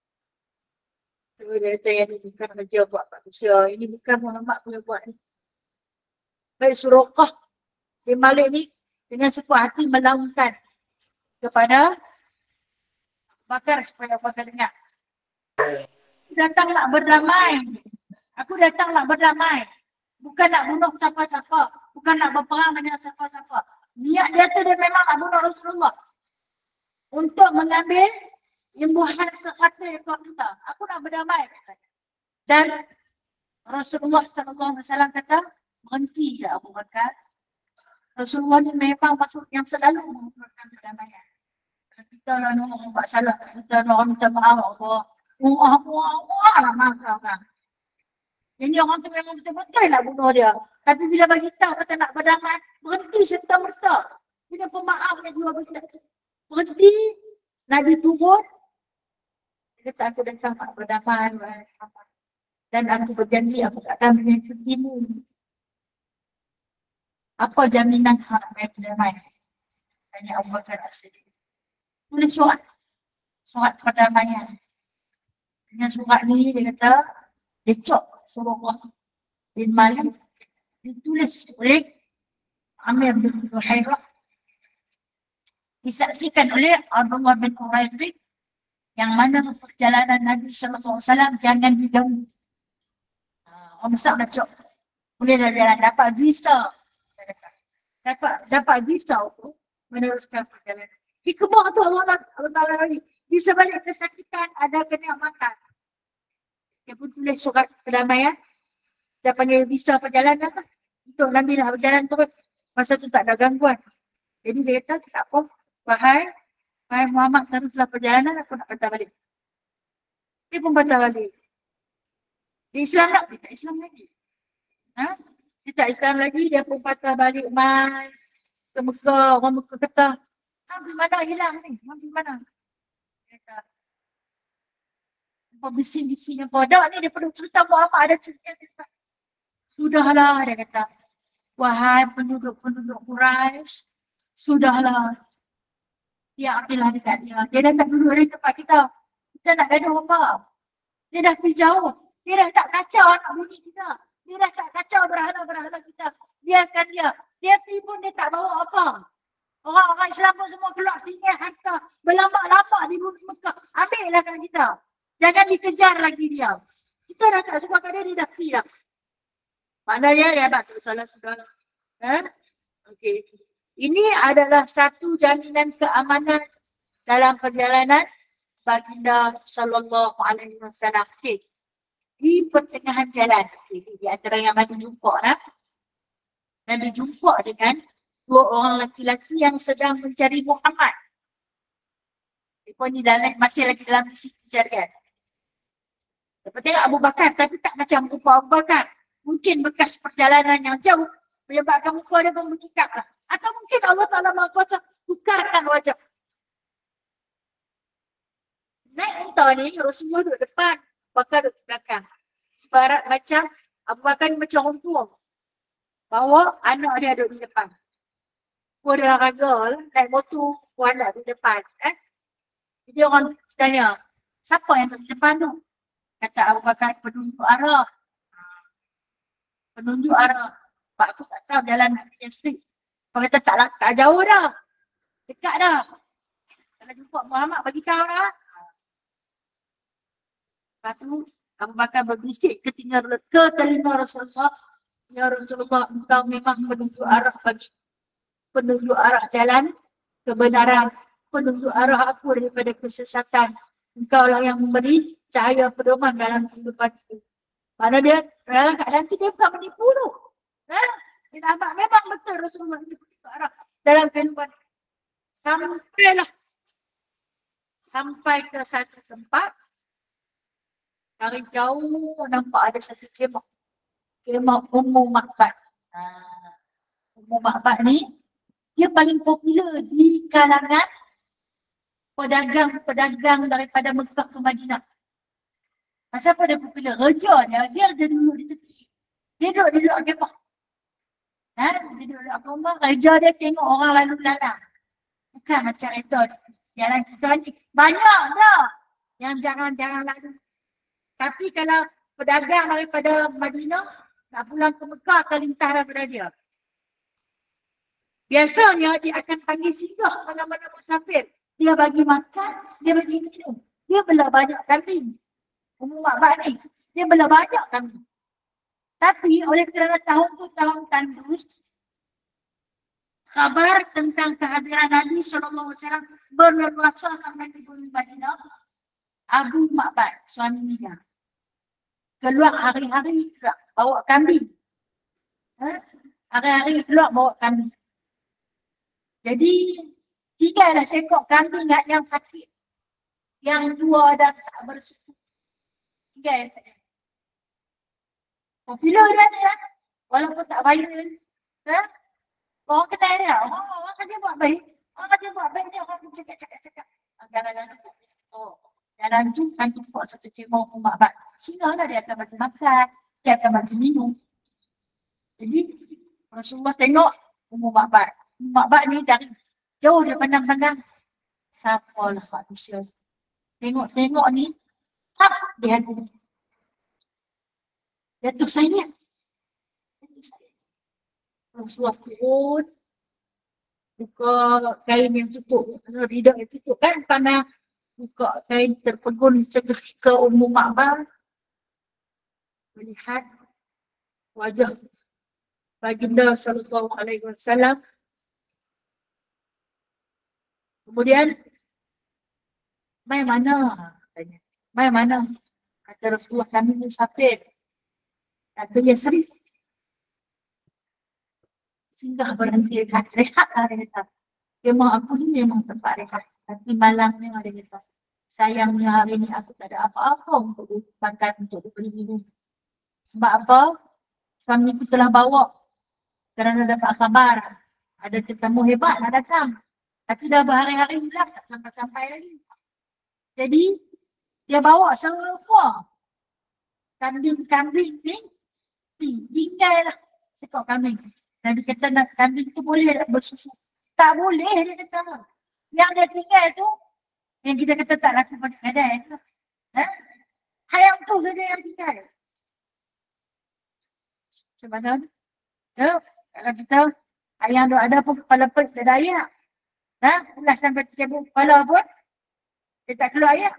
A: Saya ni bukan kerja buat Pak Kusia. Ini bukan Muhammad punya buat ni. Baik Suraqah bin Malik ni dengan sepuas hati melaungkan kepada Bakar supaya Bakar dengar. Aku datang nak berdamai. Aku datang nak berdamai. Bukan nak bunuh siapa-siapa. Bukan nak berperang dengan siapa-siapa. Niat dia tu dia memang nak bunuh Rasulullah. Untuk mengambil imbuhan seratus ekor unta. Aku nak berdamai. Dan Rasulullah sallallahu alaihi wasallam kata, berhenti ya Abu Bakar. Rasulullah ni memang maksud yang selalu mengumpulkan perdamaian. Kalau kita lah orang buat salah, kita orang minta maaf Allah. Allah, Allah, Allah lah maafkan orang. Jadi orang tu memang betul-betul nak bunuh dia. Tapi bila bagi tahu kata nak berdamai, berhenti serta-merta. Bila pemaaf yang dua benda. Berhenti, Nabi turun. Dia kata aku datang nak berdamai. Dan aku berjanji aku tak akan menyakitimu. Apa jaminan hak baik berdamai? Tanya Abu Bakar As-Siddiq. Tulis surat. Surat perdamaian. Dengan surat ni dia kata, dia cok Suraqah bin Malik ditulis oleh Amir bin Buhairah, disaksikan oleh Abdullah bin Uraidi, yang mana perjalanan Nabi sallallahu alaihi wasallam jangan diganggu. Orang besar dah cok. Boleh dah jalan, dapat visa. Dapat dapat visa untuk meneruskan perjalanan. Di kebawah tu Allah Taala lagi. Di sebalik kesakitan ada kenikmatan. Dia pun tulis surat perdamaian. Dia panggil visa perjalanan lah. Untuk Nabi nak berjalan terus. Masa tu tak ada gangguan. Jadi dia kata, tak apa. Wahai, wahai Muhammad, teruslah perjalanan, aku nak patah balik. Dia pun patah balik. Dia Islam tak? Dia tak Islam lagi. Ha? Dia tak Islam lagi, dia pun patah balik mai. Ke Mekah, orang Mekah kata, Nabi mana hilang ni? Nabi mana? kata. Pembising-bising yang bodoh ni dia perlu cerita Muhammad ada cerita. Sudahlah, dia kata. Wahai penduduk-penduduk Quraisy, sudahlah. Dia ambillah dekat dia. Dia datang duduk di tempat kita. Kita nak gaduh apa? Dia dah pergi jauh. Dia dah tak kacau anak bunyi kita. Dia dah tak kacau berhala-berhala kita. Biarkan dia. Dia pergi pun dia tak bawa apa. Orang-orang Islam pun semua keluar tinggal harta. Berlambak-lambak di bumi Mekah. Ambillah kat kita. Jangan dikejar lagi dia. Kita dah tak suka kat dia, dia dah pergi dah. Maknanya ya tak salah sudah. Eh? Okey. Ini adalah satu jaminan keamanan dalam perjalanan baginda sallallahu alaihi wasallam. Okey. Di pertengahan jalan, okay, di antara yang Nabi jumpa, nah, Nabi jumpa dengan dua orang laki-laki yang sedang mencari Muhammad. Mereka ni dalam, masih lagi dalam misi pencarian. Dapat tengok Abu Bakar, tapi tak macam rupa Abu Bakar. Mungkin bekas perjalanan yang jauh menyebabkan muka dia pun bertukar lah. Atau mungkin Allah Ta'ala Maha Kuasa tukarkan wajah. Naik unta ni, Rasulullah duduk depan, Bakar duduk belakang. Ibarat macam Abu Bakar ni macam orang tua. Bawa anak dia duduk di depan. Kau dia raga lah, naik motor, kau anak di depan. Eh? Jadi orang tanya, siapa yang duduk di depan tu? Kata Abu Bakar, penunjuk arah. Penunjuk arah. Pak aku tak tahu jalan nak pergi street. Kau kata tak, tak jauh dah. Dekat dah. Kalau jumpa Muhammad bagi tahu dah. Lepas tu Abu Bakar berbisik ke telinga, ke telinga Rasulullah. Ya Rasulullah, engkau memang penunjuk arah bagi penunjuk arah jalan kebenaran. Penunjuk arah aku daripada kesesatan. Engkau lah yang memberi cahaya pedoman dalam kehidupan itu. Mana dia dalam keadaan tu dia bukan menipu tu. Eh? Dia nampak memang betul Rasulullah itu penunjuk arah dalam kehidupan. Sampailah. Sampai ke satu tempat. Dari jauh nampak ada satu kemah. Kemah Ummu Ma'bad. Ha. Ummu Ma'bad ni, dia paling popular di kalangan pedagang-pedagang daripada Mekah ke Madinah. Masa apa dia popular? Raja dia, dia ada duduk di tepi. Dia duduk di luar kemah. Ha? Dia duduk di luar kemah, raja dia tengok orang lalu lalang. Bukan macam itu. Jalan kita ni banyak dah yang jangan-jangan lalu. Tapi kalau pedagang daripada Madinah nak pulang ke Mekah akan lintah daripada dia. Biasanya dia akan panggil singgah mana-mana musafir. Dia bagi makan, dia bagi minum. Dia bela banyak kambing. Ummu Ma'bad ni, dia bela banyak kambing. Tapi oleh kerana tahun tu tahun tandus, khabar tentang kehadiran Nabi sallallahu alaihi wasallam berleluasa sampai ke bumi Madinah. Abu Ma'bad, suaminya, keluar hari-hari bawa kambing. Ha? Hari-hari keluar bawa kambing. Jadi, tinggallah seekor kambing yang sakit. Yang dua dah tak bersusu. Tinggal. Popular dia ni lah. Walaupun tak viral. Ha? Orang kenal dia. Orang, orang kan dia buat baik. Orang kan dia buat baik dia. Orang pun cakap-cakap-cakap. Jalan-jalan tu. Oh. Jalan tu kan jumpa satu kemah Ummu Ma'bad. Singgah lah dia akan bagi makan. Dia akan bagi minum. Jadi, Rasulullah tengok Ummu Ma'bad. Ummu Ma'bad ni dari jauh dia pandang-pandang. Siapa lah manusia. Tengok-tengok ni. Tap dia hati. Dia tu sayang. Rasulullah turun. Buka kain yang tutup. Ridak yang tutup kan. Panah. Buka kain terpegun seketika Ummu Ma'bad. Melihat wajah baginda sallallahu alaihi wasallam. Kemudian, mai mana? Tanya. Mai mana? Kata Rasulullah, kami musafir. Kata dia sering. Singgah berhenti rehat. Rehat lah dia kata. Kemah aku ni memang tempat rehat. Tapi malam ni ada kata. Sayangnya hari ni aku tak ada apa-apa untuk makan, untuk beli minum. Sebab apa? Suami aku telah bawa kerana dapat khabar. Ada tetamu hebat nak datang. Tapi dah berhari-hari pula tak sampai-sampai lagi. Jadi dia bawa semua kambing-kambing ni, tinggal lah sekok kambing. Dan dia kata nak kambing tu boleh tak bersusu? Tak boleh dia kata. Yang dia tinggal tu, yang kita kata tak laku pada kedai tu. Ha? Hayam tu saja yang tinggal. Macam mana? Ya, kalau kita ayam tu ada pun kepala pet dia ada ayak. Ha? Ulas sampai tercabut kepala pun, dia tak keluar ayak.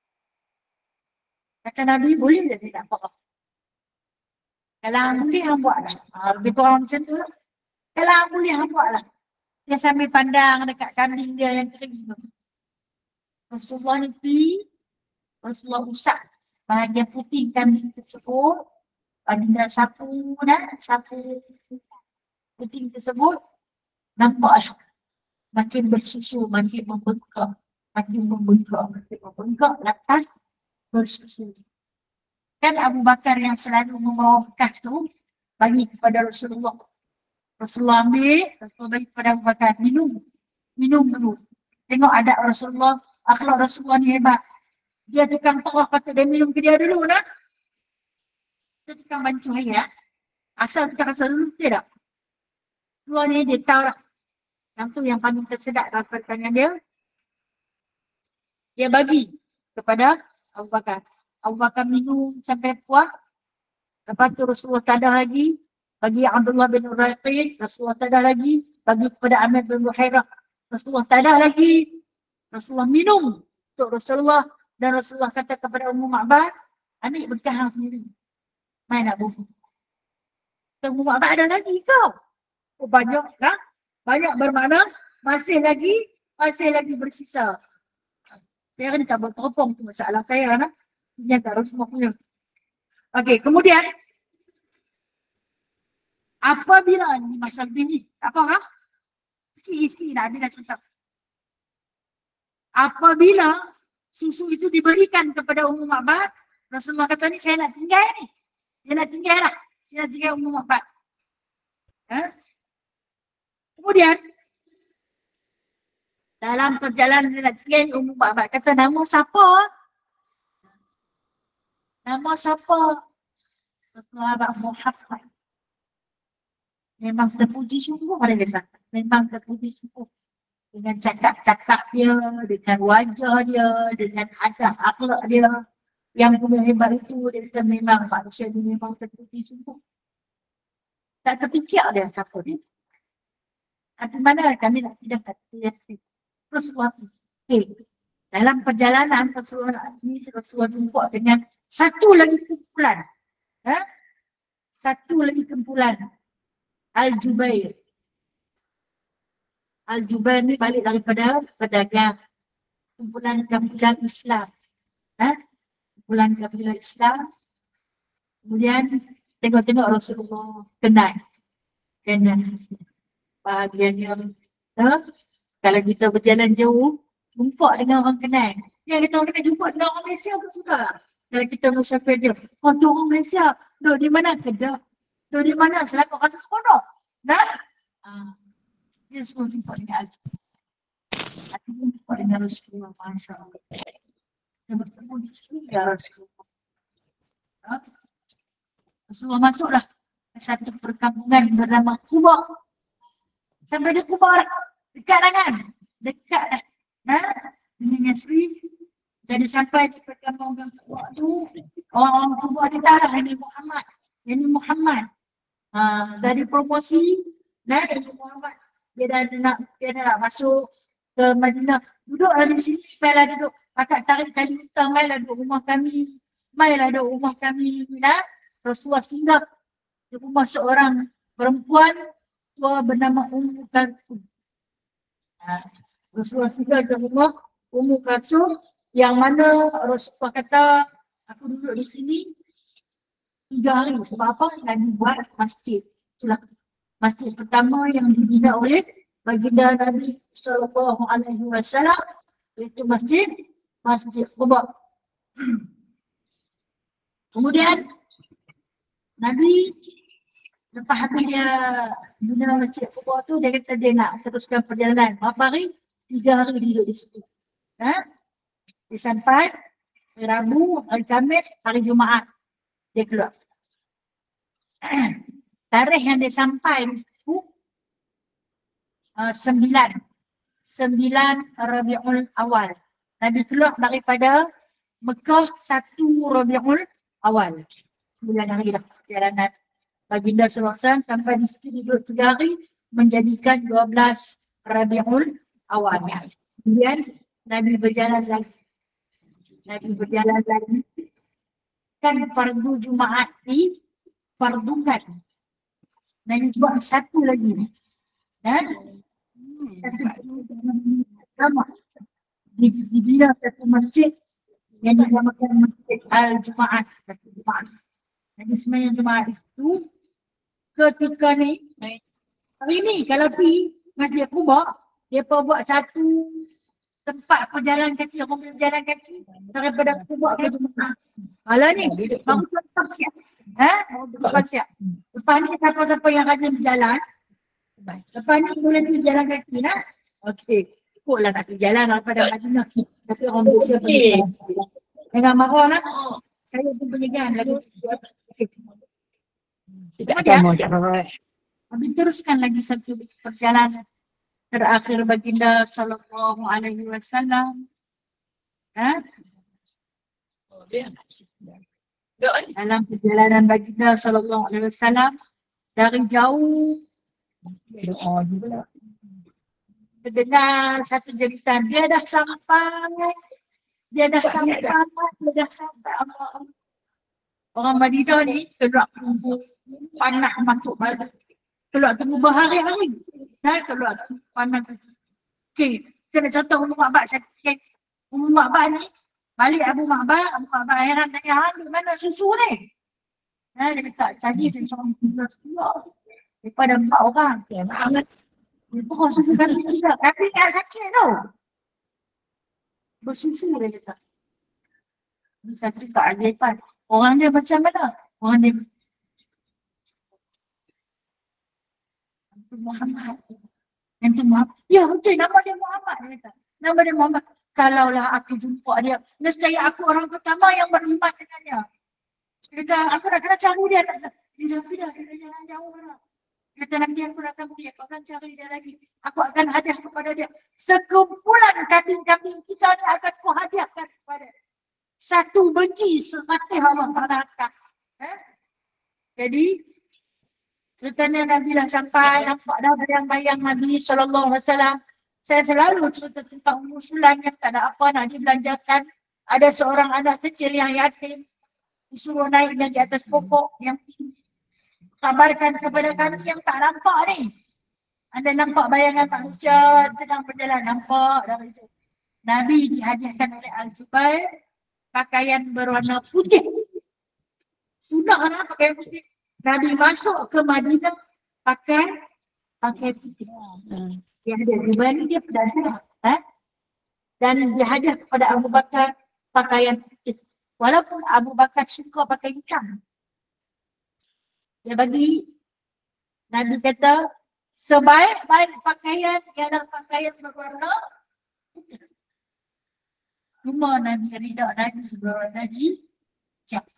A: Kata Nabi, boleh dia tak apa. Kalau hang boleh, hang buatlah. Ha, lebih kurang macam tu lah. Kalau hang boleh, hang buatlah. Dia sambil pandang dekat kambing dia yang kering tu. Rasulullah ni pergi, Rasulullah usap bahagian putih kambing tersebut. Baginda sapu dah, sapu putih tersebut. Nampak makin bersusu, makin membengkak. Makin membengkak, makin membengkak. Lantas bersusu. Kan Abu Bakar yang selalu membawa bekas tu bagi kepada Rasulullah. Rasulullah ambil, Rasulullah bagi kepada Abu Bakar. Minum. Minum dulu. Tengok adab Rasulullah. Akhlak Rasulullah ni hebat. Dia tukang tawaf kata dia minum ke dia dulu nak. Dia tukang bancuh ayat. Asal kita rasa dulu tidak. Rasulullah ni dia tahu lah. Yang tu yang paling tersedak dalam pertanyaan dia. Dia bagi kepada Abu Bakar. Abu Bakar minum sampai puas. Lepas tu Rasulullah tadah lagi. Bagi Abdullah bin Uraqid. Rasulullah tadah lagi. Bagi kepada Amir bin Buhairah. Rasulullah tadah lagi. Rasulullah minum untuk Rasulullah. Dan Rasulullah kata kepada Ummu Ma'bad, ambil bekah hang sendiri. Main nak bubuh. Ummu Ma'bad ada lagi kau. Oh banyak lah. Banyak bermakna masih lagi, masih lagi bersisa. Saya kan tak berteropong tu masalah saya lah. Ini agak Rasulullah punya. Okey, kemudian apabila ni masalah ini, apa kan? Sikit-sikit nak ambil dah cerita. Apabila susu itu diberikan kepada Ummu Ma'bad, Rasulullah kata ni saya nak tinggal ni. Dia nak tinggal lah. Dia nak tinggal Ummu Ma'bad. Ha? Kemudian, dalam perjalanan dia nak tinggal Ummu Ma'bad kata nama siapa? Nama siapa? Rasulullah Muhammad. Memang terpuji sungguh pada dia kata. Memang terpuji sungguh. Dengan cakap-cakap dia, dengan wajah dia, dengan adab akhlak dia. Yang punya hebat itu, dia kata memang manusia ni memang terpuji sungguh. Tak terfikir dia siapa ni. Di mana kami nak pindah ke Yasin. Rasulullah okay. Dalam perjalanan Rasulullah ini Rasulullah jumpa dengan satu lagi kumpulan. Ha? Satu lagi kumpulan. Al-Jubair. Al-Jubair ni balik daripada pedagang. Kumpulan kabilah Islam. Ha? Kumpulan kabilah Islam. Kemudian tengok-tengok Rasulullah kenal. Kenal. Bahagiannya. Ha? Kalau kita berjalan jauh, jumpa dengan orang kenal. Yang kita orang kenal jumpa dengan orang Malaysia pun sudah. Kalau kita bersafir dia, oh tu orang Malaysia. Duduk di mana? Kedah. Duduk di mana? Selangor kasus kono. Nah? Ha. Dia semua jumpa dengan Al-Jubah. Hati pun jumpa dengan Rasulullah. Masya Allah. Dia bertemu di sini ya Rasulullah. Ha? Rasulullah masuklah ke satu perkampungan bernama Quba. Sampai dia Quba lah. Dekat lah kan? Dekat lah. Ha? Dengan Yasri. Jadi sampai di perkampungan Quba tu, orang-orang Quba dia tahu ini Muhammad. Ini Muhammad. Ha, dari promosi, nah, dari Muhammad. Dia dah nak, dia dah nak masuk ke Madinah. Duduklah di sini, mainlah duduk. Akak tarik tali hutang, mainlah duduk rumah kami. Mainlah duduk rumah kami. Nah, Rasulullah singgah di rumah seorang perempuan tua bernama Ummu Kalsum. Ha, Rasulullah singgah di rumah Ummu Kalsum yang mana Rasulullah kata, aku duduk di sini tiga hari. Sebab apa? Nabi buat masjid. Itulah masjid pertama yang dibina oleh baginda Nabi sallallahu alaihi wasallam, iaitu masjid Masjid Quba. Kemudian Nabi lepas habis dia bina Masjid Quba tu, dia kata dia nak teruskan perjalanan. Berapa hari? Tiga hari duduk di situ. Ha? Dia sampai hari Rabu, hari Khamis, hari Jumaat dia keluar. Tarikh yang dia sampai itu uh, sembilan. Sembilan Rabiul Awal. Nabi keluar daripada Mekah satu Rabiul Awal. Sembilan hari dah perjalanan. Baginda sallallahu alaihi wasallam sampai di situ duduk tiga hari menjadikan dua belas Rabiul Awal. Kemudian Nabi berjalan lagi. Nabi berjalan lagi. Kan fardu Jumaat di fardukan. Nabi buat satu lagi. Dan sama di di bila satu masjid yang dinamakan Masjid Al-Jumaat. Jumaat. Nabi semayang Jumaat itu ketika ni hari ni kalau pergi Masjid Quba, dia buat satu tempat perjalan kaki, orang berjalan kaki daripada Quba ke Jumaat. Kalau ni, baru lepas siap. Ha? Lepas siap. Lepas ni siapa-siapa yang rajin berjalan, lepas ni boleh pergi jalan kaki nak? Okey. Ikutlah tak pergi jalan daripada Madinah. Tapi orang berusia berjalan. Jangan marah nak. Saya pun penyegan lagi. Kemudian, habis teruskan lagi satu perjalanan terakhir baginda sallallahu alaihi wasallam. Ha? Dalam perjalanan baginda sallallahu alaihi wasallam dari jauh terdengar satu jeritan, dia dah sampai, dia dah sampai, dia dah sampai. Allah. Orang Madinah ni keluar tunggu panas masuk balik. Keluar tunggu berhari-hari. Nah, keluar panas. Okey, kena contoh Ummu Ma'bad sikit. Ummu Ma'bad ni balik Abu Ma'bad, Abu Ma'bad heran tanya, "Hang mana susu ni?" Nah, dia kata tadi dia seorang tujuh keluar. Daripada empat orang. Ya, banget. Dia pun susu kami juga. Tapi tak sakit tu. Bersusu dia kata. Bisa cerita ajaiban. Orang dia macam mana? Orang dia Itu Muhammad. Itu Muhammad. Ya betul, nama dia Muhammad. Dia kata. Nama dia Muhammad. Kalaulah aku jumpa dia, nescaya aku orang pertama yang beriman dengan dia. Dia kata, aku nak kena cari dia. Dia dah pindah, dia dah jalan jauh lah. Dia kata, nanti aku nak temu dia, kau akan cari dia lagi. Aku akan hadiah kepada dia. Sekumpulan kambing-kambing kita ni akan ku hadiahkan kepada dia. Satu benci sematih Allah Ta'ala. Eh? Jadi, ceritanya Nabi dah sampai, nampak dah bayang-bayang Nabi sallallahu alaihi wasallam. Saya selalu cerita tentang musulan yang tak ada apa nak dibelanjakan. Ada seorang anak kecil yang yatim, disuruh naik di atas pokok yang tinggi. Kabarkan kepada kami yang tak nampak ni. Anda nampak bayangan manusia sedang berjalan, nampak dari itu. Nabi dihadiahkan oleh Al-Jubair pakaian berwarna putih. Sudah lah pakaian putih. Nabi masuk ke Madinah pakai pakai putih. Hmm. Dia ada Jubair ni dia perdana. Eh? Dan dia hadiah kepada Abu Bakar pakaian putih. Walaupun Abu Bakar suka pakai hitam. Dia bagi, Nabi kata, sebaik-baik pakaian ialah pakaian berwarna putih. Cuma Nabi rida Nabi berwarna Nabi siap.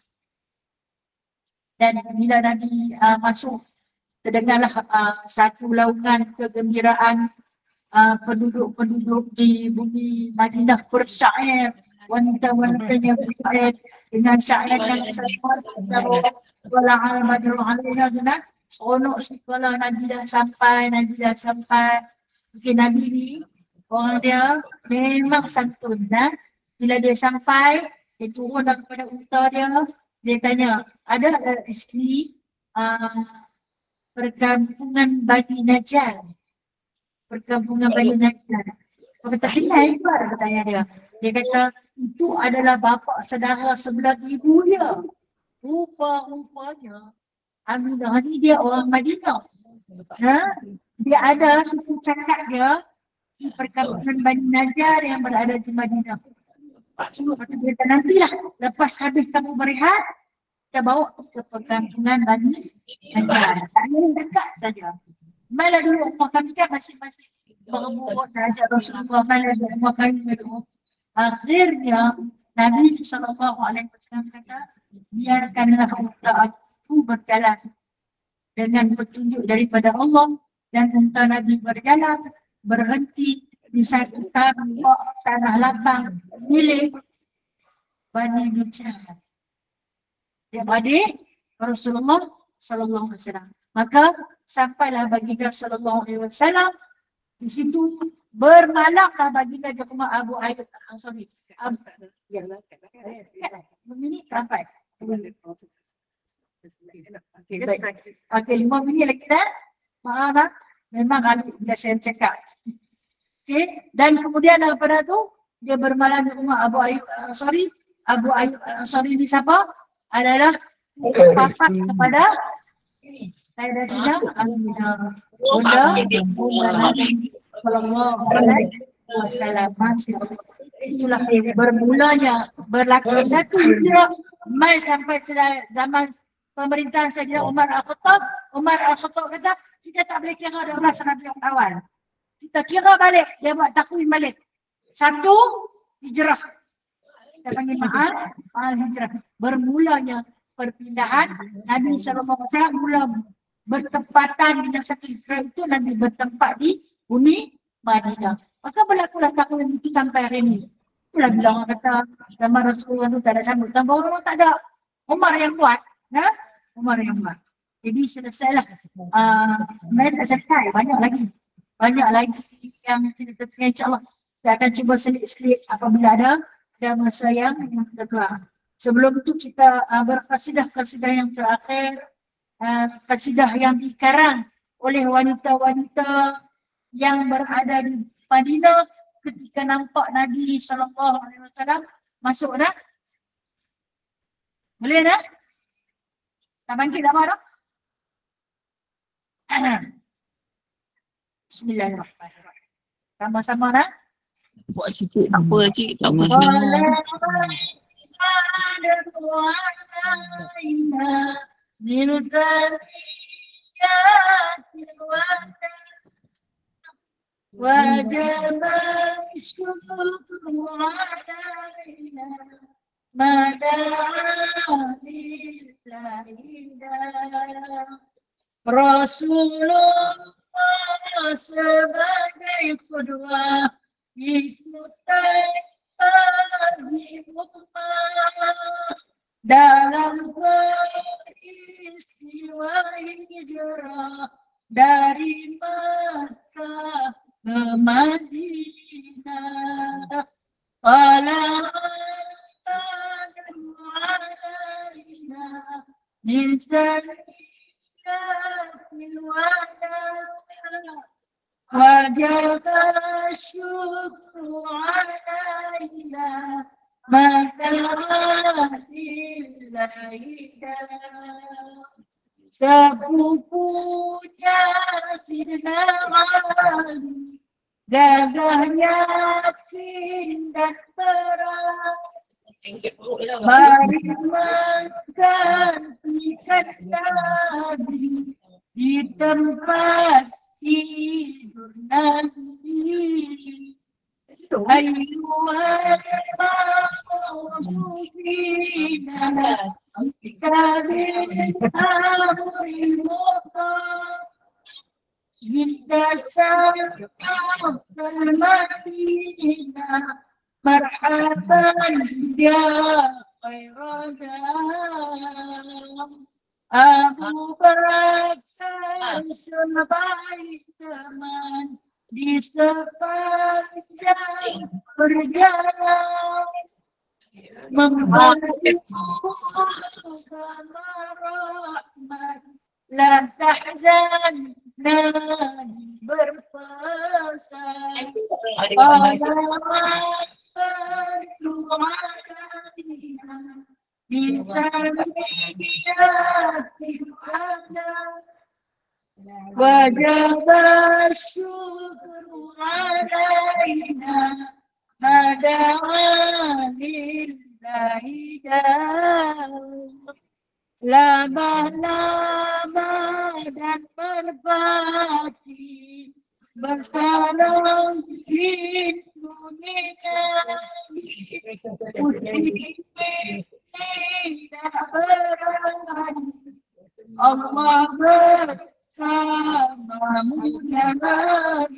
A: Dan bila Nabi uh, masuk, terdengarlah uh, satu laungan kegembiraan uh, penduduk-penduduk di bumi Madinah bersyair. Wanita-wanita yang bersyair dengan syair yang sama. Wala'al badru alaiha dengan seronok sekolah Nabi dah sampai, Nabi dah sampai. Mungkin Nabi ni, orang dia memang santun. Nah? Bila dia sampai, dia turun daripada unta dia, dia tanya, ada uh, di sini uh, perkampungan Bani Najjar. Perkampungan Bani Najjar. Dia kata, kenal apa? Dia tanya dia. Dia kata, itu adalah bapa saudara sebelah ibu dia. Rupa-rupanya Aminah ni dia orang Madinah. Ha? Dia ada suku cakap dia di perkampungan Bani Najjar yang berada di Madinah. Lepas tu dia kata, nantilah lepas habis kamu berehat, kita bawa ke perkampungan Bani Najjar. Tak boleh dekat saja. Malah dulu rumah kami kan masing-masing berebut darjat Rasulullah. Malah rumah kami dulu. Akhirnya Nabi sallallahu alaihi wasallam kata, biarkanlah unta itu berjalan dengan petunjuk daripada Allah, dan unta Nabi berjalan berhenti di satu tanah, tanah lapang milik Bani Mujahid. Dia adik Rasulullah sallallahu alaihi wasallam. Maka sampailah baginda sallallahu alaihi wasallam di situ, bermalamlah baginda di rumah Abu Ayyub Al-Ansari. Abu Ini sampai. Okey, baik. Okey, lima minit lagi dah. Maaf lah. Memang ada bila saya cakap. Okey, dan kemudian daripada tu dia bermalam di rumah Abu Ayyub Al-Ansari. Abu Ayyub Al-Ansari ni siapa? Adalah papat kepada Sayyidatina Aminah. Bunda Bunda Nabi sallallahu alaihi wasallam. Itulah bermulanya berlaku satu hijrah mai sampai zaman pemerintahan Sayyidina Umar Al-Khattab. Umar Al-Khattab kata, kita tak boleh kira dia orang seratus awal. Kita kira balik, dia buat takwim balik. Satu hijrah. Kita panggil ma'al al-hijrah. Bermulanya perpindahan Nabi sallallahu alaihi wasallam mula bertempatan dengan satu hijrah itu, Nabi bertempat di bumi Madinah. Maka berlakulah takwim itu sampai hari ini. Itulah bila orang kata zaman Rasulullah itu tak ada sambut. Tambah orang tak ada. Umar yang buat. Ya? Umar yang buat. Jadi selesailah. Uh, Mereka tak selesai. Banyak lagi. Banyak lagi yang kita tengah, insyaAllah. Kita akan cuba selit-selit apabila ada dan masa yang kita keluar. Sebelum itu kita uh, berkasidah-kasidah yang terakhir. Uh, kasidah yang dikarang oleh wanita-wanita yang berada di Madinah ketika nampak Nabi sallallahu alaihi wasallam masuk dah. Boleh dah? Tak bangkit dah apa dah? Bismillahirrahmanirrahim. Sama-sama dah?
B: Buat sikit apa cik, tak boleh.
A: وجب الشكر علينا ما دعا لله Rasulullah sebagai kedua ikutai bagi umat dalam peristiwa hijrah dari Makkah ke Madinah. Qala alaina min sanikatil wada wajib syukru alaina maka lillahi sepupunya Sidna Ali, gagahnya yakin dan terang, mari menggantikan Nabi di tempat tidur Nabi. Ayyuhal ma'rufina Kabir amri muqam Jidda syarqal Madinah marhaban ya khairadam Abu Bakar sebaik teman di sepanjang perjalanan membantu sama rahmat la tahzan Nabi berpesan alamat berdoa bisa dia ada wajib syukur alaina mada'a lillahi lama-lama dan berbakti bersama di dunia Allah bersamamu jangan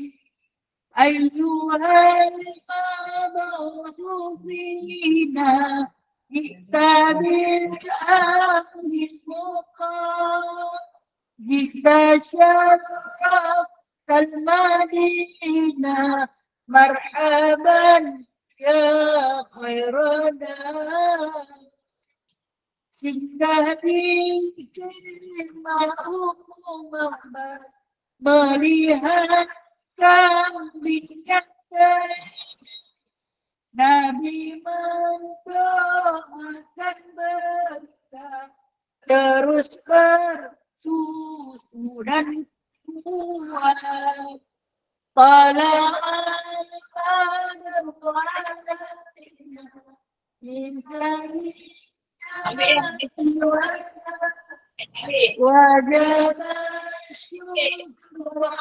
A: ayyuhal mab'utsu fina jita bil amril muqam jita syaraf kal madinah marhaban ya khairana singgah di rumah melihat kambing yang Nabi mendoakan berkah terus bersusu dan kuat tala'al qadar alaina min wajib syukur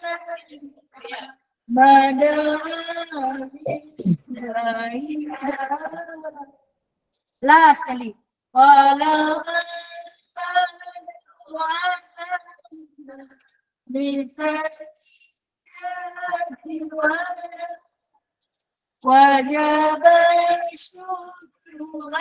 A: last kali wala bisa wajib syukur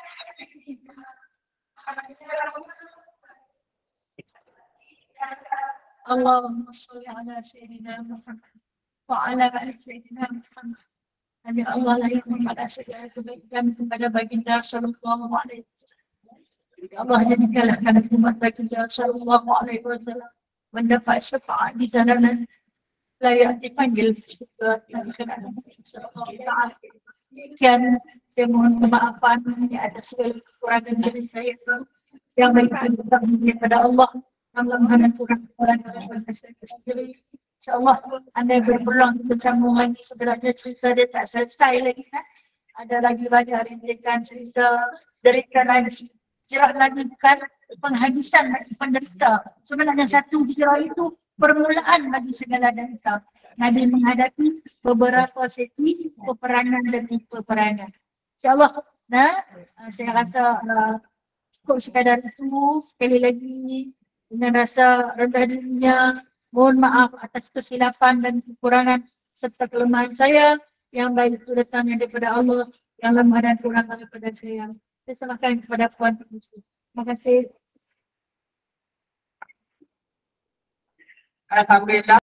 A: Allahumma sholli ala sayyidina Muhammad wa ala ali sayyidina Muhammad. Amin Allah lah yang membalas segala kebaikan kepada baginda sallallahu alaihi wasallam. Ya Allah jadikanlah kami umat baginda sallallahu alaihi wasallam mendapat syafaat di sana dan layak dipanggil surga dan kenangan sallallahu alaihi wasallam. Sekian saya mohon kemaafan di atas segala kekurangan diri saya yang baik kepada Allah. Allah Maha Kurang kepada saya sendiri. InsyaAllah anda berpeluang bersambung lagi sebenarnya cerita dia tak selesai lagi kan. Ada lagi banyak rintikan cerita, derita lagi. Hijrah lagi bukan penghabisan bagi penderita. Sebenarnya satu hijrah itu permulaan bagi segala derita. Nabi menghadapi beberapa sesi peperangan demi peperangan. InsyaAllah, nah, saya rasa uh, cukup sekadar itu. Sekali lagi dengan rasa rendah dirinya, mohon maaf atas kesilapan dan kekurangan serta kelemahan saya. Yang baik itu datangnya daripada Allah, yang lemah dan kurang daripada saya. Saya serahkan kepada Puan Pengurusi. Terima kasih.
C: Alhamdulillah.